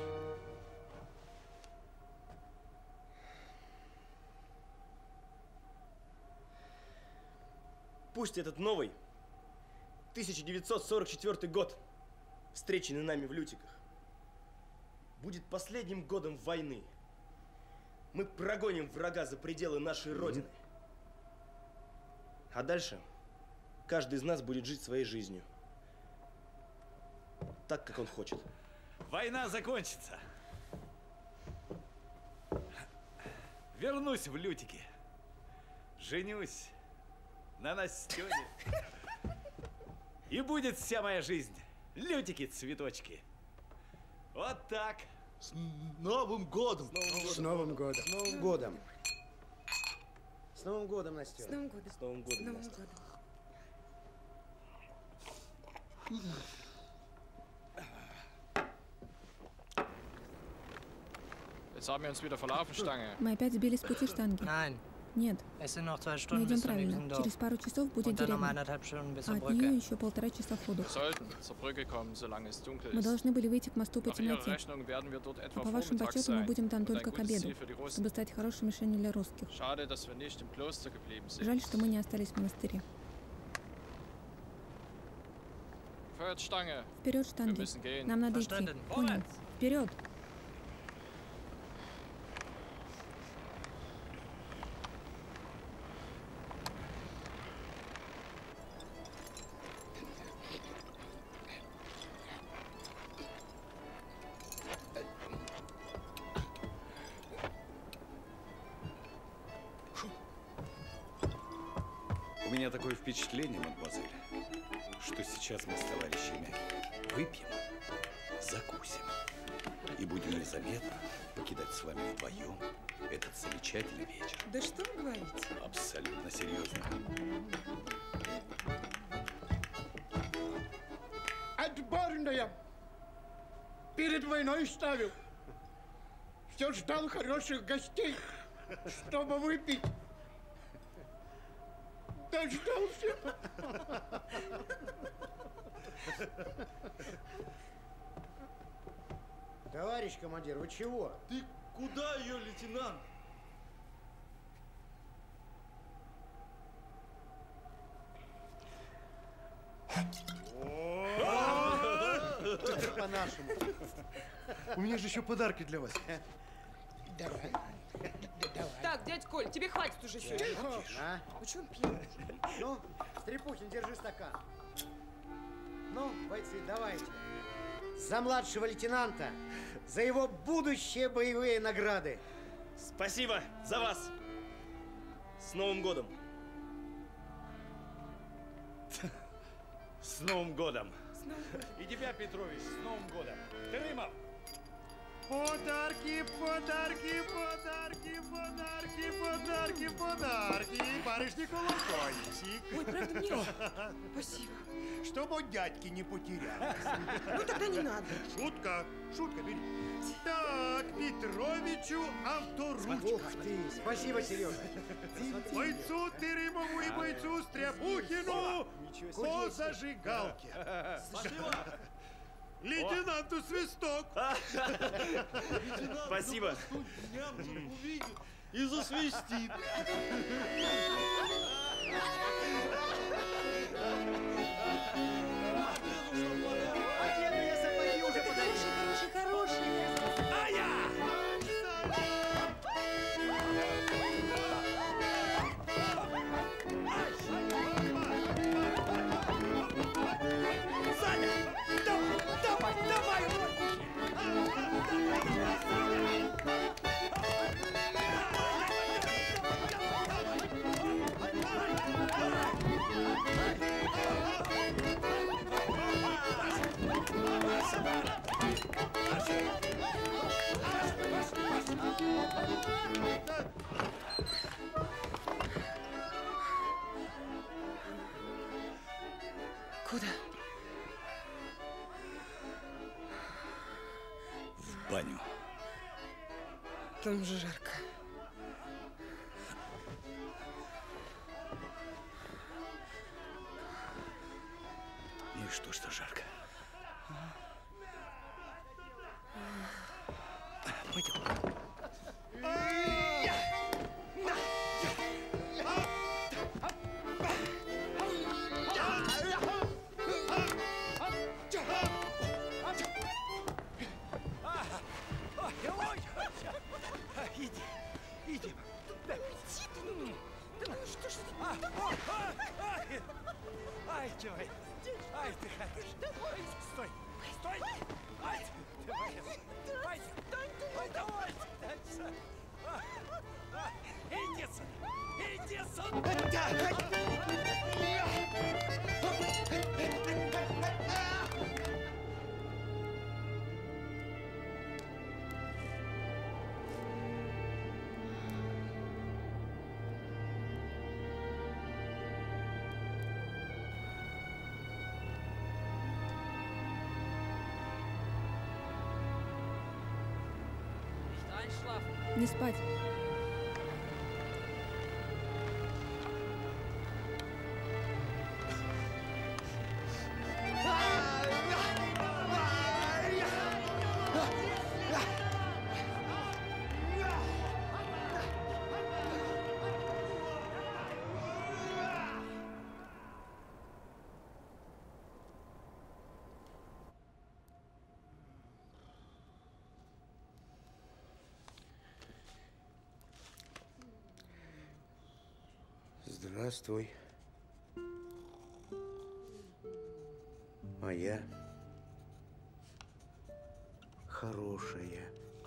Пусть этот новый тысяча девятьсот сорок четвёртый год, встреченный нами в Лютиках, будет последним годом войны. Мы прогоним врага за пределы нашей Родины. А дальше каждый из нас будет жить своей жизнью. Так, как он хочет. Война закончится. Вернусь в Лютики. Женюсь на Настёне. И будет вся моя жизнь лютики-цветочки. Вот так. С Новым годом! С Новым годом! С Новым годом! С Новым годом, Настя! С Новым годом! С Новым годом, С Новым Настя. годом! Мы опять сбили с пути, штанги. Нет. Мы идем правильно. Через пару часов будет деревня. А от нее еще полтора часа ходу. Мы должны были выйти к мосту по темноте. А по вашим подсчетам мы будем там только к обеду, чтобы стать хорошей мишенью для русских. Жаль, что мы не остались в монастыре. Вперед, штанги. Нам надо идти. Понял. Вперед. У меня такое впечатление, мадемуазель, что сейчас мы с товарищами выпьем, закусим и будем незаметно покидать с вами вдвоем этот замечательный вечер. Да что вы говорите? Абсолютно серьезно. Отборная! Перед войной ставил. Все ждал хороших гостей, чтобы выпить. Дождался. Товарищ командир, вы чего? Ты куда ее, лейтенант? По-нашему. У меня же еще подарки для вас. Давай. Так, дядь Коль, тебе хватит уже все. А? Ну что он пьет? Ну, Стрепухин, держи стакан. Ну, бойцы, давайте. За младшего лейтенанта, за его будущие боевые награды. Спасибо за вас. С Новым годом. С Новым годом. И тебя, Петрович, с Новым годом. Тырымов, Подарки, подарки, подарки, подарки, подарки, подарки. Барышня колокольчик. Ой, правда, мне? Спасибо. Чтобы от дядьки не потерялись. Ну тогда не надо. Шутка, шутка, бери. Так, Петровичу авторучка. Ух ты, спасибо, Сережа. Бойцу Тырымову и бойцу Стряпухину по зажигалке. Лейтенанту свисток. Спасибо. И засвистит. А деду я сапоги уже подарил. Хороший, хороший, хороший. А я! Саня! Давай, давай, давай! Куда? В баню. Там же жарко. Ну и что, что жарко? Пойдем. Иди, иди. Да иди ты, ну, да ну что ж ты? Ай, ай, чувак. Ай, ты хороший. Стой, стой. Ай, ты моя. Ай, ай, давай. Иди сюда, иди сюда. Не спать. Здравствуй, моя хорошая.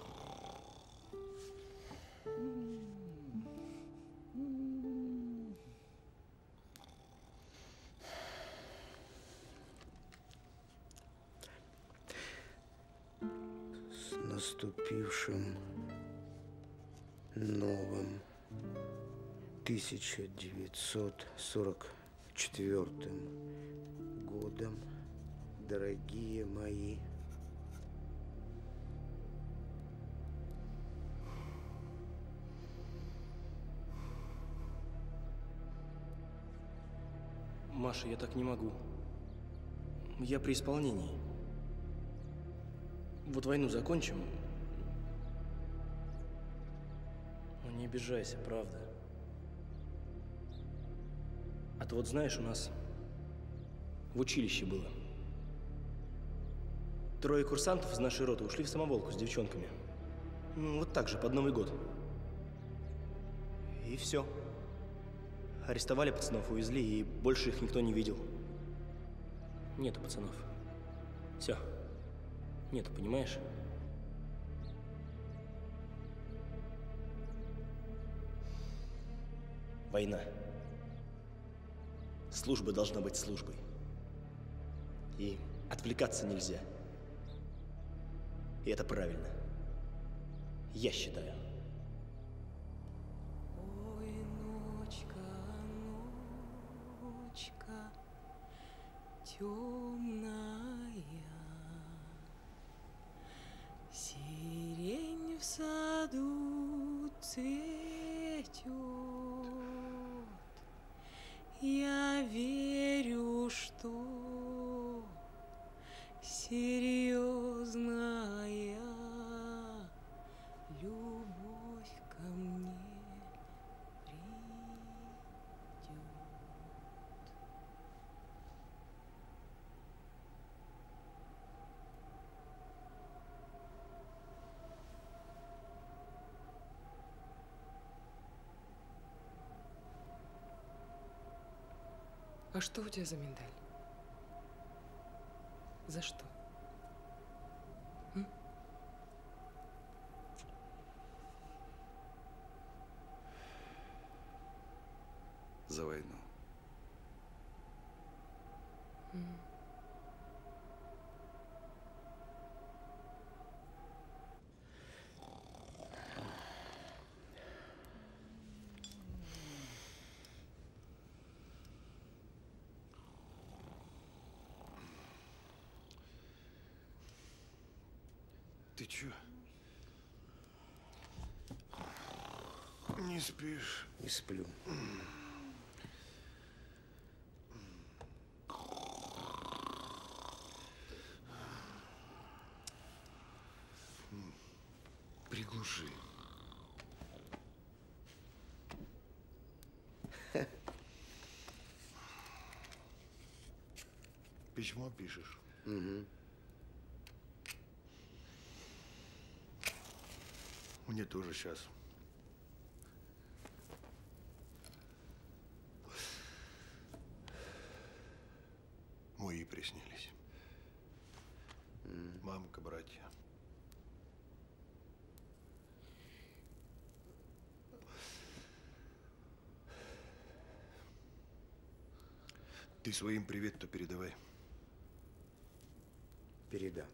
С наступившим новым тысяча девятьсот сорок четвёртым годом, дорогие мои. Маша, я так не могу. Я при исполнении. Вот войну закончим. Ну не обижайся, правда. А ты вот знаешь, у нас в училище было. Трое курсантов из нашей роты ушли в самоволку с девчонками. Ну, вот так же, под Новый год. И все. Арестовали пацанов, увезли, и больше их никто не видел. Нету пацанов. Все. Нету, понимаешь? Война. Служба должна быть службой. И отвлекаться нельзя. И это правильно. Я считаю. Ой, ночка, ночка темная, сирень в саду цветет. Я верю, что серьезная любовь ко мне придет. А что у тебя за миндаль? За что? М? За войну. М. Ты чё? Не спишь? Не сплю. Приглуши. Письмо пишешь? Угу. Мне тоже сейчас. Мои приснились. Mm. Мамка, братья. Ты своим привет-то передавай. Передам.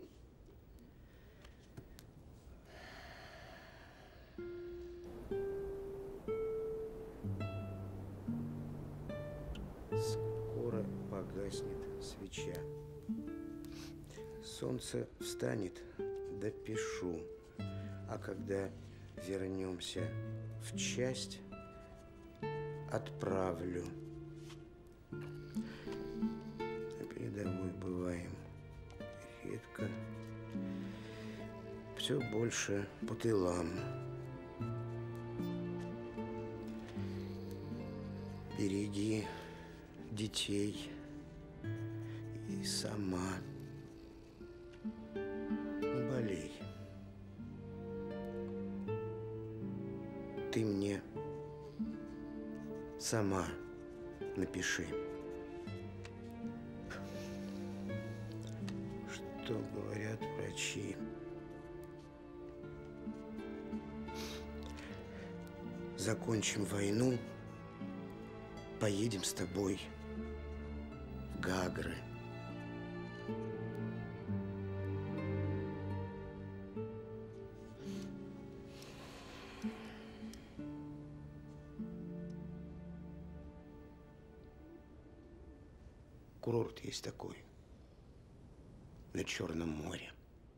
Скоро погаснет свеча. Солнце встанет, допишу. А когда вернемся в часть, отправлю. На передовой бываем редко. Все больше по тылам. Береги детей и сама не болей. Ты мне сама напиши, что говорят врачи. Закончим войну, поедем с тобой в Гагры. Курорт есть такой на Черном море.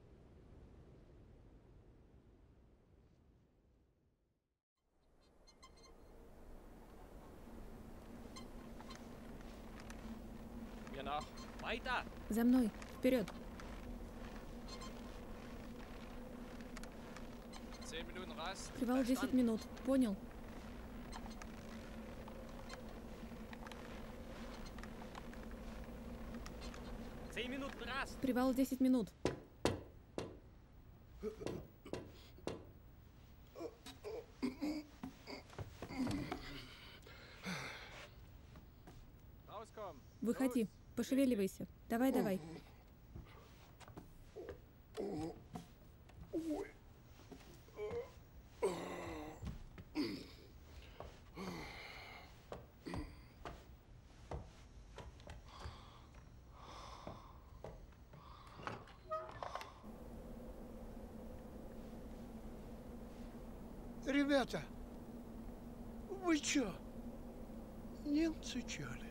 За мной, вперед! Привал десять минут, понял? Привал десять минут. Выходи, пошевеливайся. Давай, давай. Ребята, вы чё, немцы чё ли?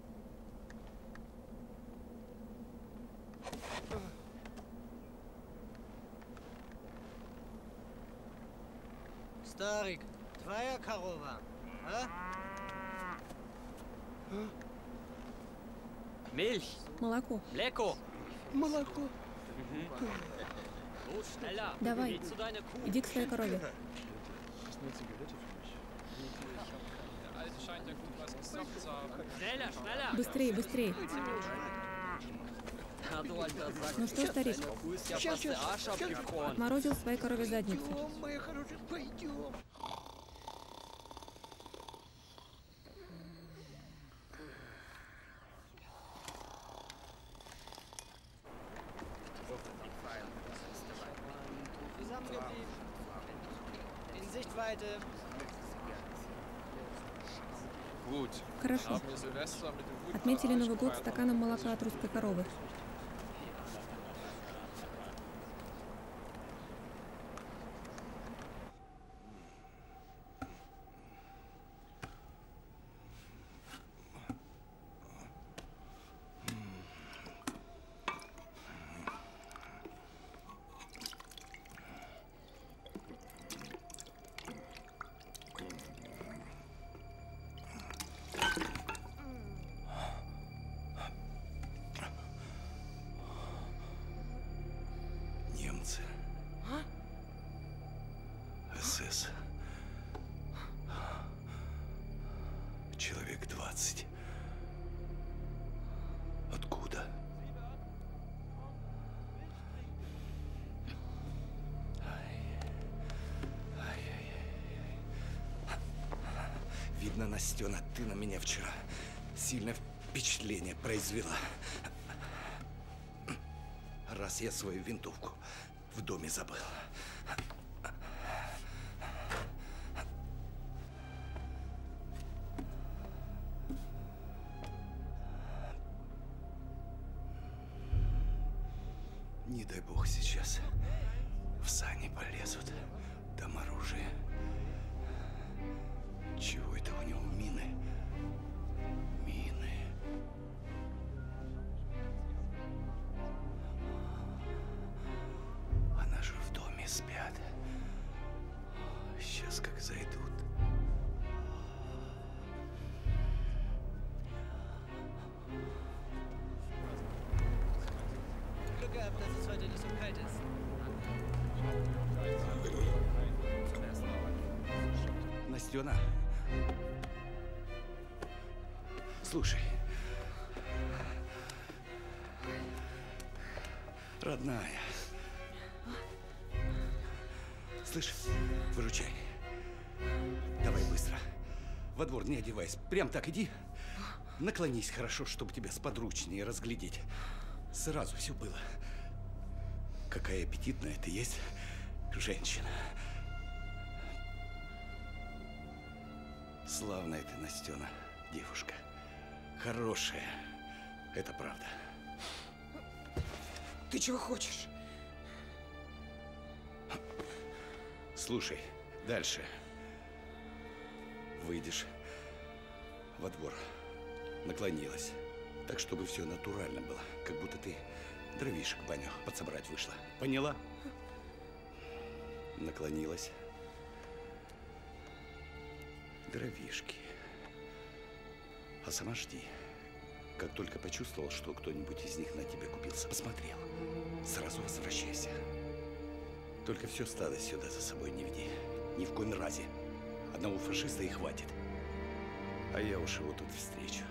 Старик, твоя корова, а? А? Мельх. Молоко. Млеко. Молоко. Давай, иди к своей корове. Быстрее, быстрее. Ну что, старик, Сейчас, сейчас, сейчас. отморозил своей корове задницу. Пойдем, моя хорошая, пойдем. In Sichtweite. Хорошо. Отметили Новый год стаканом молока от русской коровы. Немцы. СС. Человек двадцать. Откуда? Видно, Настена, ты на меня вчера сильное впечатление произвела. Раз я свою винтовку в доме забыл. Не дай бог сейчас в сани полезут, там оружие. Чего это у него мины? Мины. Она же в доме спят. Сейчас как зайдут. Glück gehabt, dass es heute nicht so kalt ist. Настена. Слушай. Родная. Слышь, выручай. Давай быстро. Во двор не одевайся. Прям так иди. Наклонись хорошо, чтобы тебя сподручнее разглядеть. Сразу все было. Какая аппетитная ты есть женщина. Славная ты, Настена, девушка. Хорошая. Это правда. Ты чего хочешь? Слушай, дальше. Выйдешь во двор. Наклонилась. Так, чтобы все натурально было. Как будто ты дровишек в баню подсобрать вышла. Поняла? Наклонилась. Дровишки. А сама жди. Как только почувствовал, что кто-нибудь из них на тебя купился, посмотрел. Сразу возвращайся. Только все стадо сюда за собой не веди. Ни в коем разе. Одного фашиста и хватит. А я уж его тут встречу.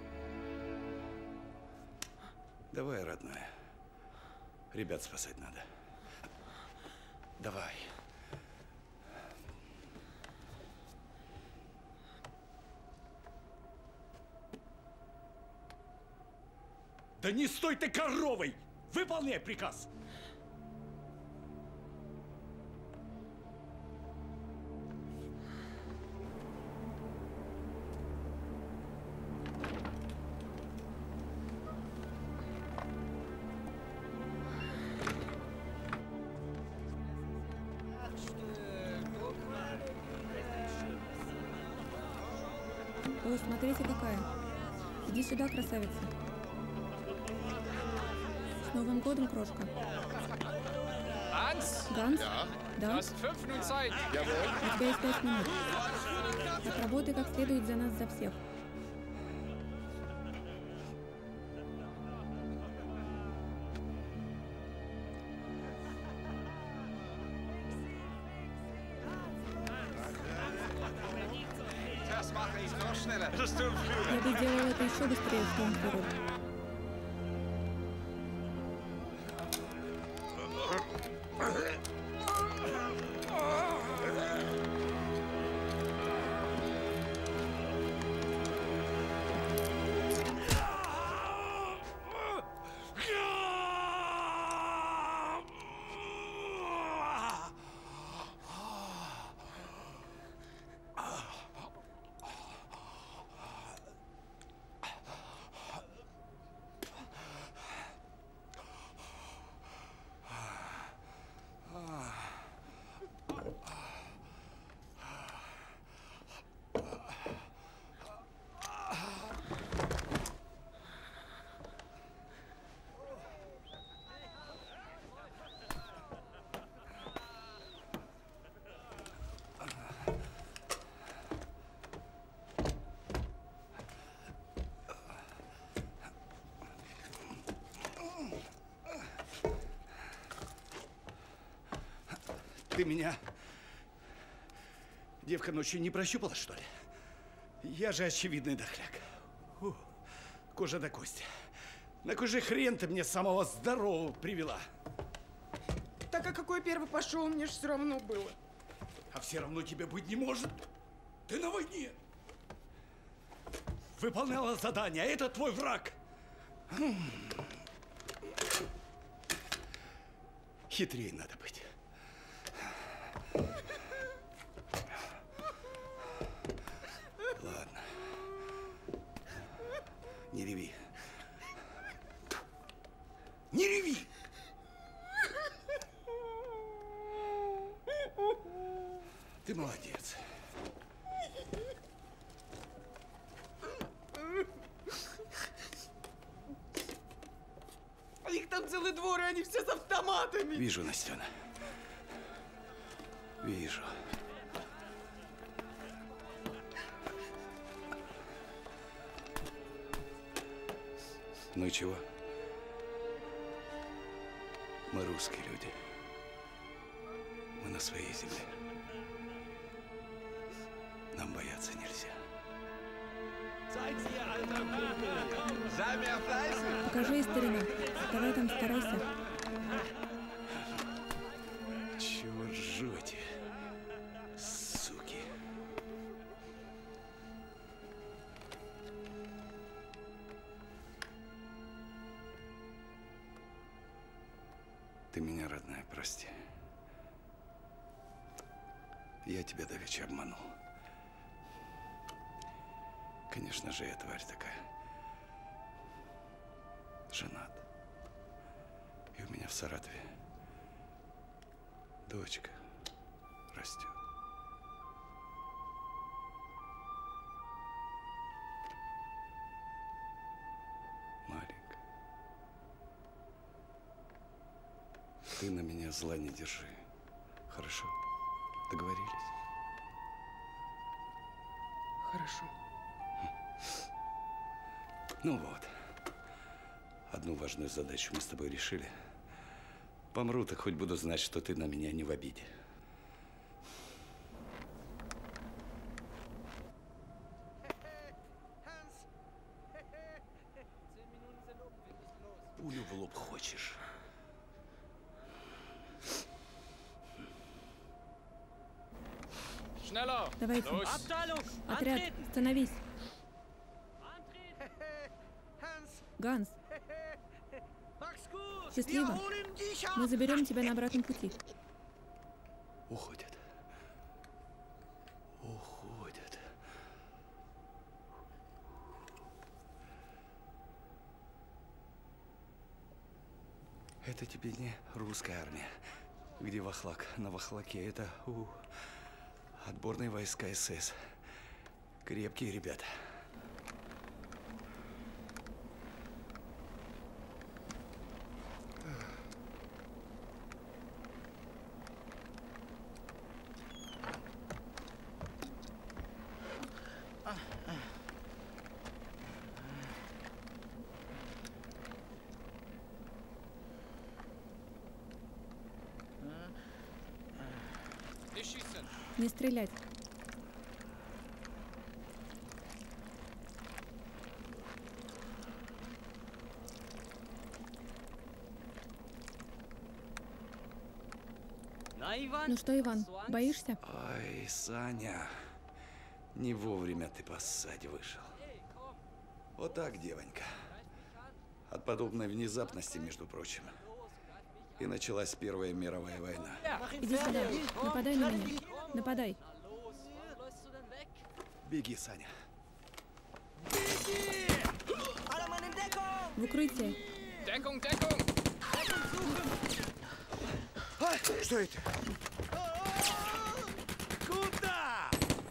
Давай, родная. Ребят спасать надо. Давай. Да не стой ты коровой! Выполняй приказ! Ой, смотрите какая. Иди сюда, красавица. С Новым годом, крошка. Ганс? Ганс? Ja? Да? Du hast fünf Minuten Zeit. Jawohl. У тебя есть пять минут. Отработай как следует за нас, за всех. Я бы сделала это еще быстрее, Штурмфюрер. Ты меня, девка, ночью не прощупала, что ли? Я же очевидный дохляк. Фу, кожа до кости. На кой же хрен ты мне самого здорового привела? Так а какой первый пошел, мне же все равно было. А все равно тебе быть не может. Ты на войне. Выполняла задание, а это твой враг. Хитрее надо быть. Ладно. Не реви. Не реви! Ты молодец. Их там целый двор, и они все с автоматами. Вижу, Настена. Вижу. Ну и чего? Мы русские люди. Мы на своей земле. Нам бояться нельзя. Покажи, старина. Давай там старайся. Чего ржете, суки? Ты меня, родная, прости. Я тебя давеча обманул. Конечно же, я тварь такая. Женат. И у меня в Саратове дочка растет. Маленькая. Ты на меня зла не держи. Хорошо? Договорились? Хорошо. Ну вот. Одну важную задачу мы с тобой решили. Помру, так хоть буду знать, что ты на меня не в обиде. Пулю в лоб хочешь? Давайте. Отряд, становись. Ганс. Счастливо. Мы заберем тебя на обратном пути. Уходят. Уходят. Это тебе не русская армия, где Вахлак на Вахлаке. Это у, отборные войска СС. Крепкие ребята. Не стрелять. Ну что, Иван, боишься? Ой, Саня, не вовремя ты поссать вышел. Вот так, девонька. От подобной внезапности, между прочим, и началась Первая мировая война. Иди сюда, нападай на меня. Нападай. Беги, Саня. В укрытие. Deckung, Deckung! А, что это? Куда?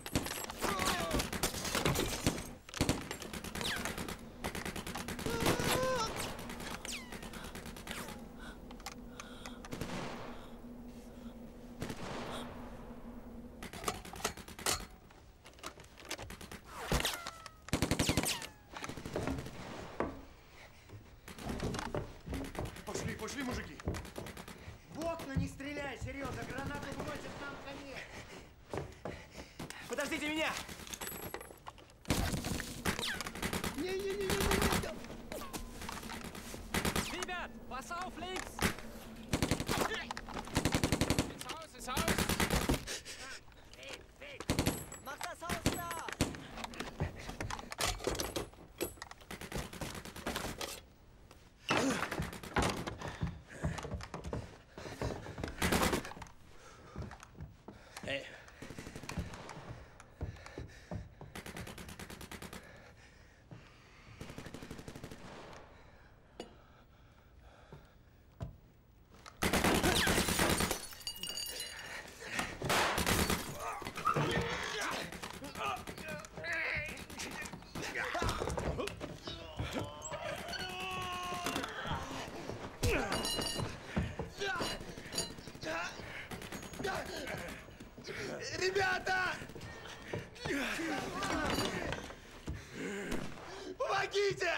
Пошли, пошли, мужики. В окна не стреляй, Сережа, гранату бросит нам конец. Подождите меня! Не-не-не-не-не! Ribert, pass auf links! Ins Haus, ins Haus! Mach das Haus da! Эй. Ребята! Помогите!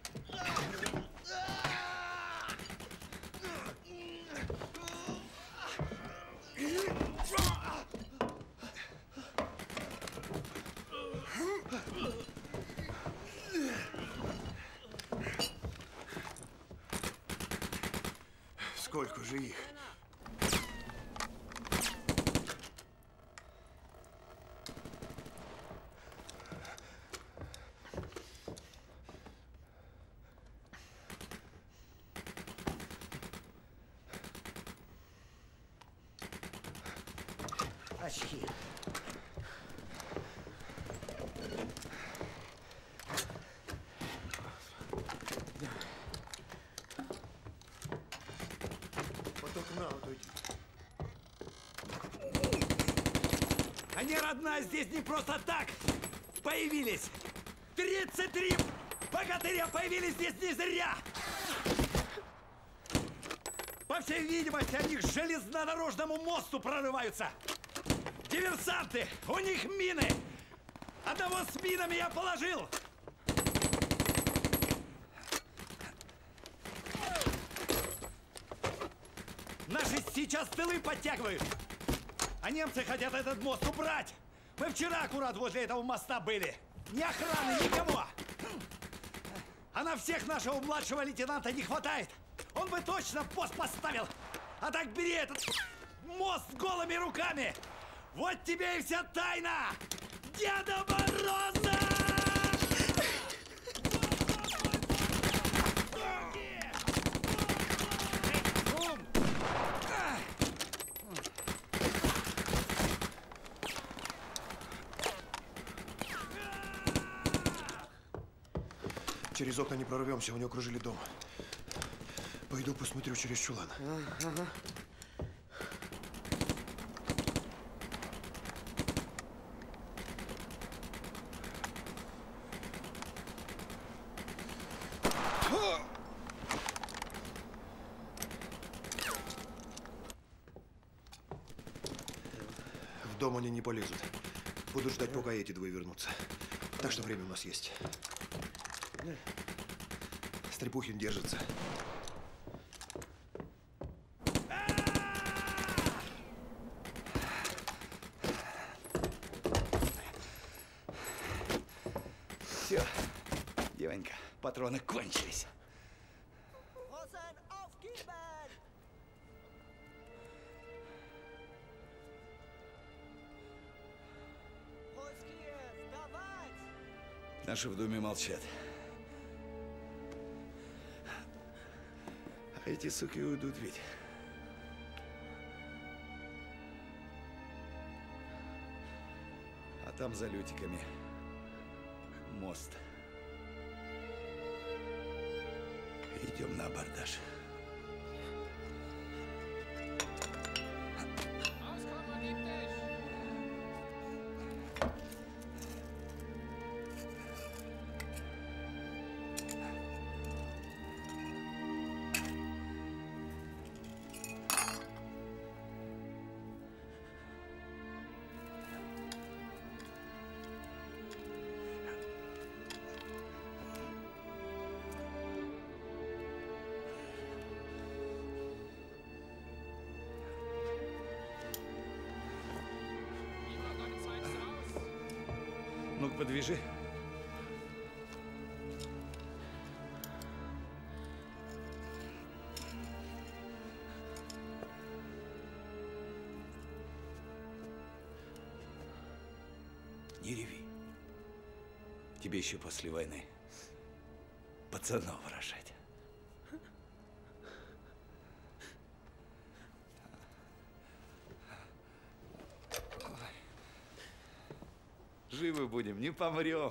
Сколько же их? Очки. Вот окна вот эти. Они, родная, здесь не просто так появились. тридцать три богатыря появились здесь не зря. По всей видимости, они к железнодорожному мосту прорываются. Диверсанты! У них мины! Одного с минами я положил! Наши сейчас тылы подтягивают. А немцы хотят этот мост убрать. Мы вчера аккурат возле этого моста были. Ни охраны, никого. А на всех нашего младшего лейтенанта не хватает. Он бы точно пост поставил. А так бери этот мост голыми руками. Вот тебе и вся тайна Деда Мороза! Через окна не прорвемся, у него окружили дом. Пойду посмотрю через чулан. Ага. В дом они не полезут. Буду ждать, пока эти двое вернутся. Так что время у нас есть. Стрепухин держится. Патроны кончились. Наши в доме молчат. А эти суки уйдут ведь. А там за лютиками мост. Идем на абордаж. Ну-ка, подвижи. Не реви. Тебе еще после войны пацанов рожать. Живы будем, не помрем.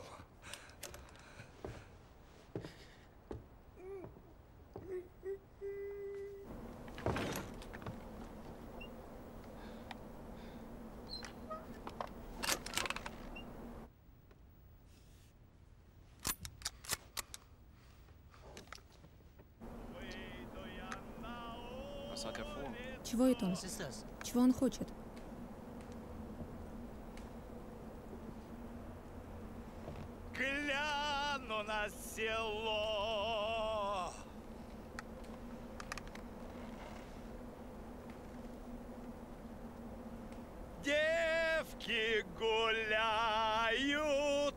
Чего это он? Чего он хочет? Гляну на село. Девки гуляют.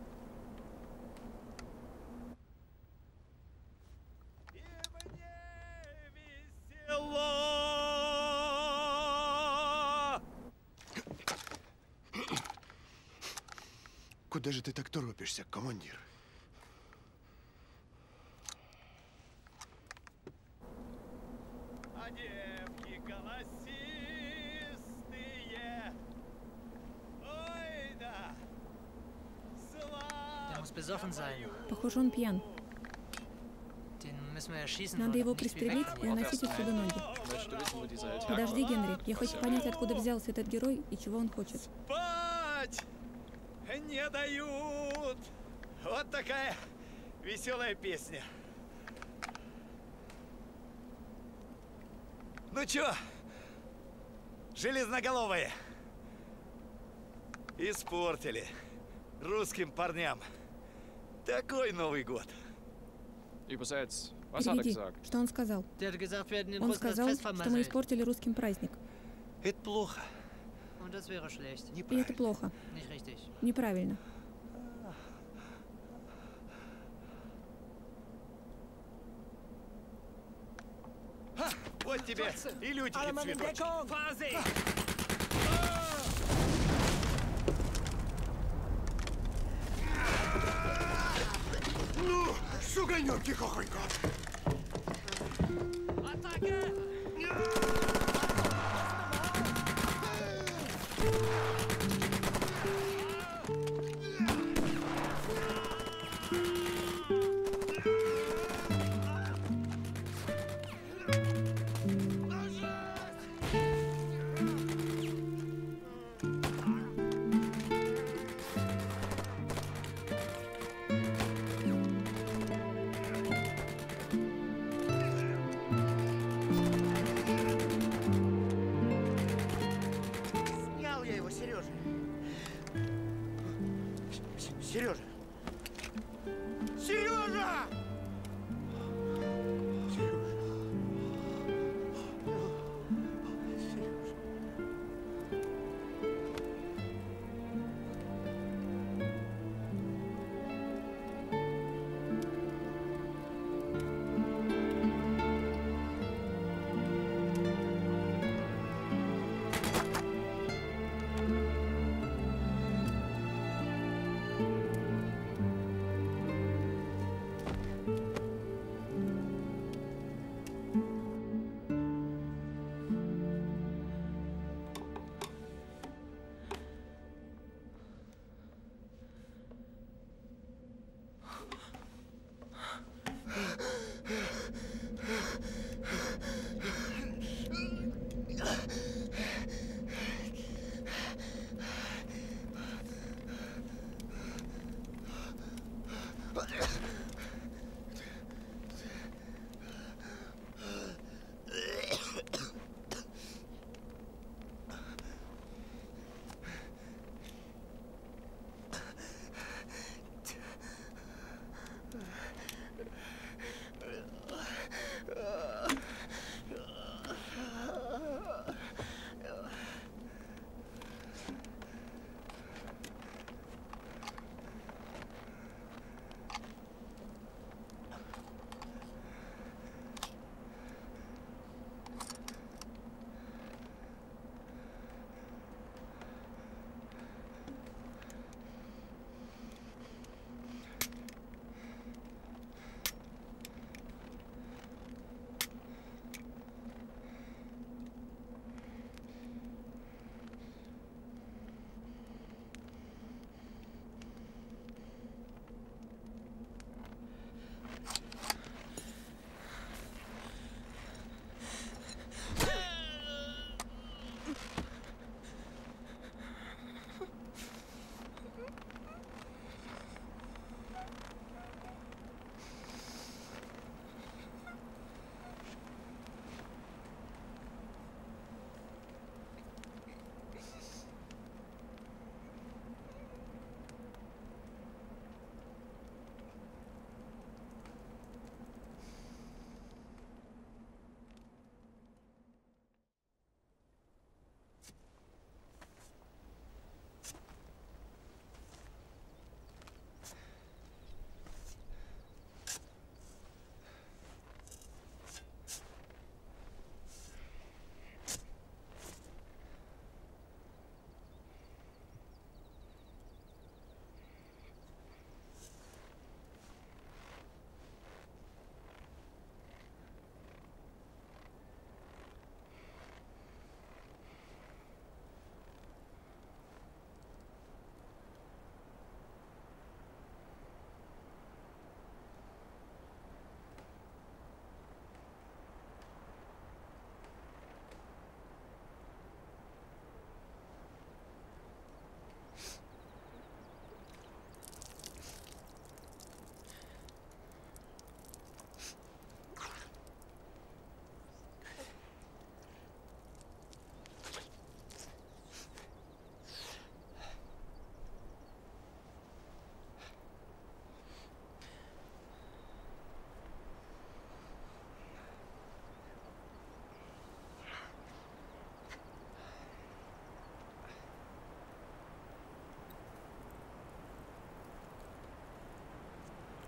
И мне весело. Куда же ты так торопишься, командир? А девки голосистые. Ой, да. Похоже, он пьян. Надо его пристрелить и уносить отсюда ноги. Подожди, Генри. Я хочу понять, откуда взялся этот герой и чего он хочет. Спать не дают. Вот такая веселая песня. Ну чё, железноголовые, испортили русским парням такой Новый год. Переведи, что он сказал? Он сказал, что мы испортили русским праздник. Это плохо. И это плохо. Неправильно. Ха, вот тебе и лютики цветочек. Ну, шуганем тихохонько. Атака! Сережа! Сережа!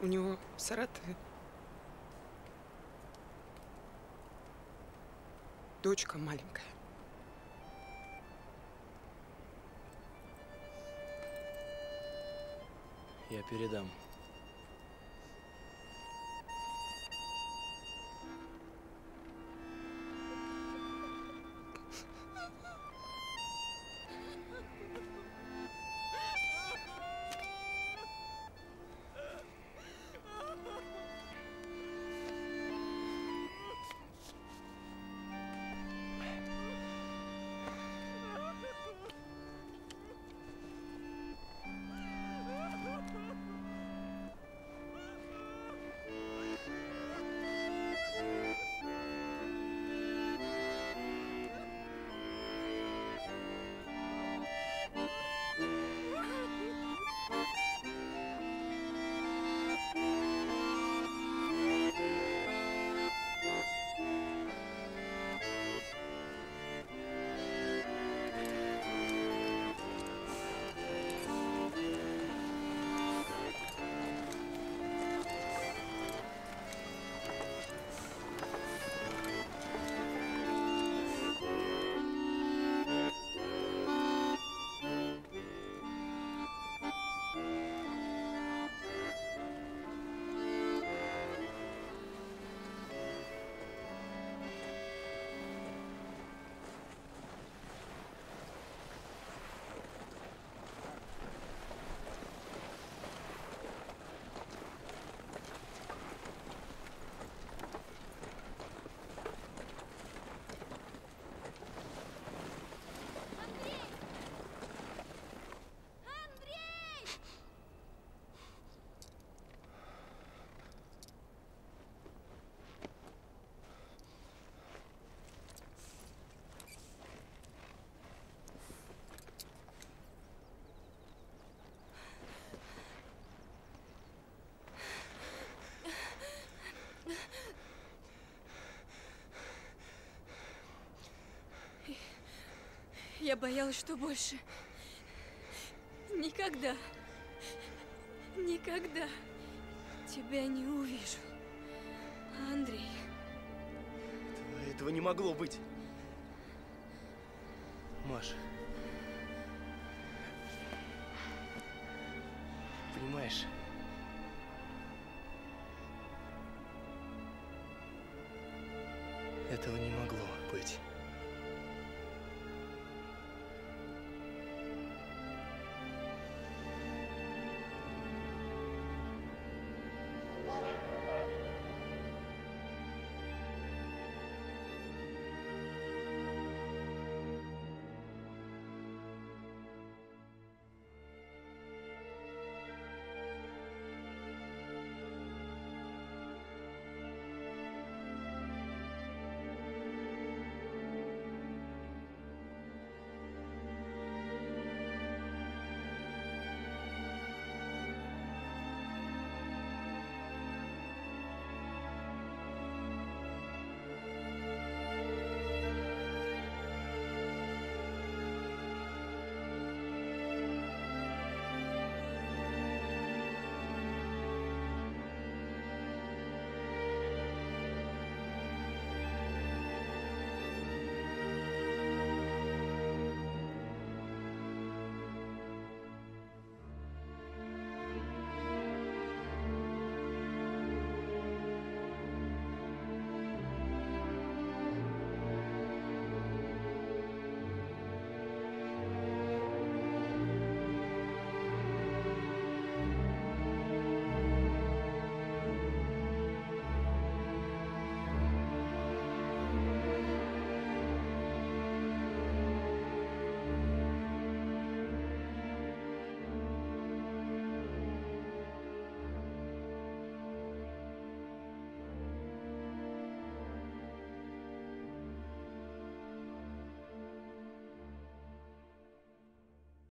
него в Саратове дочка маленькая. Я передам. Я боялась, что больше никогда, никогда тебя не увижу, Андрей. Этого, этого не могло быть. Маша. Понимаешь? Этого не могло быть.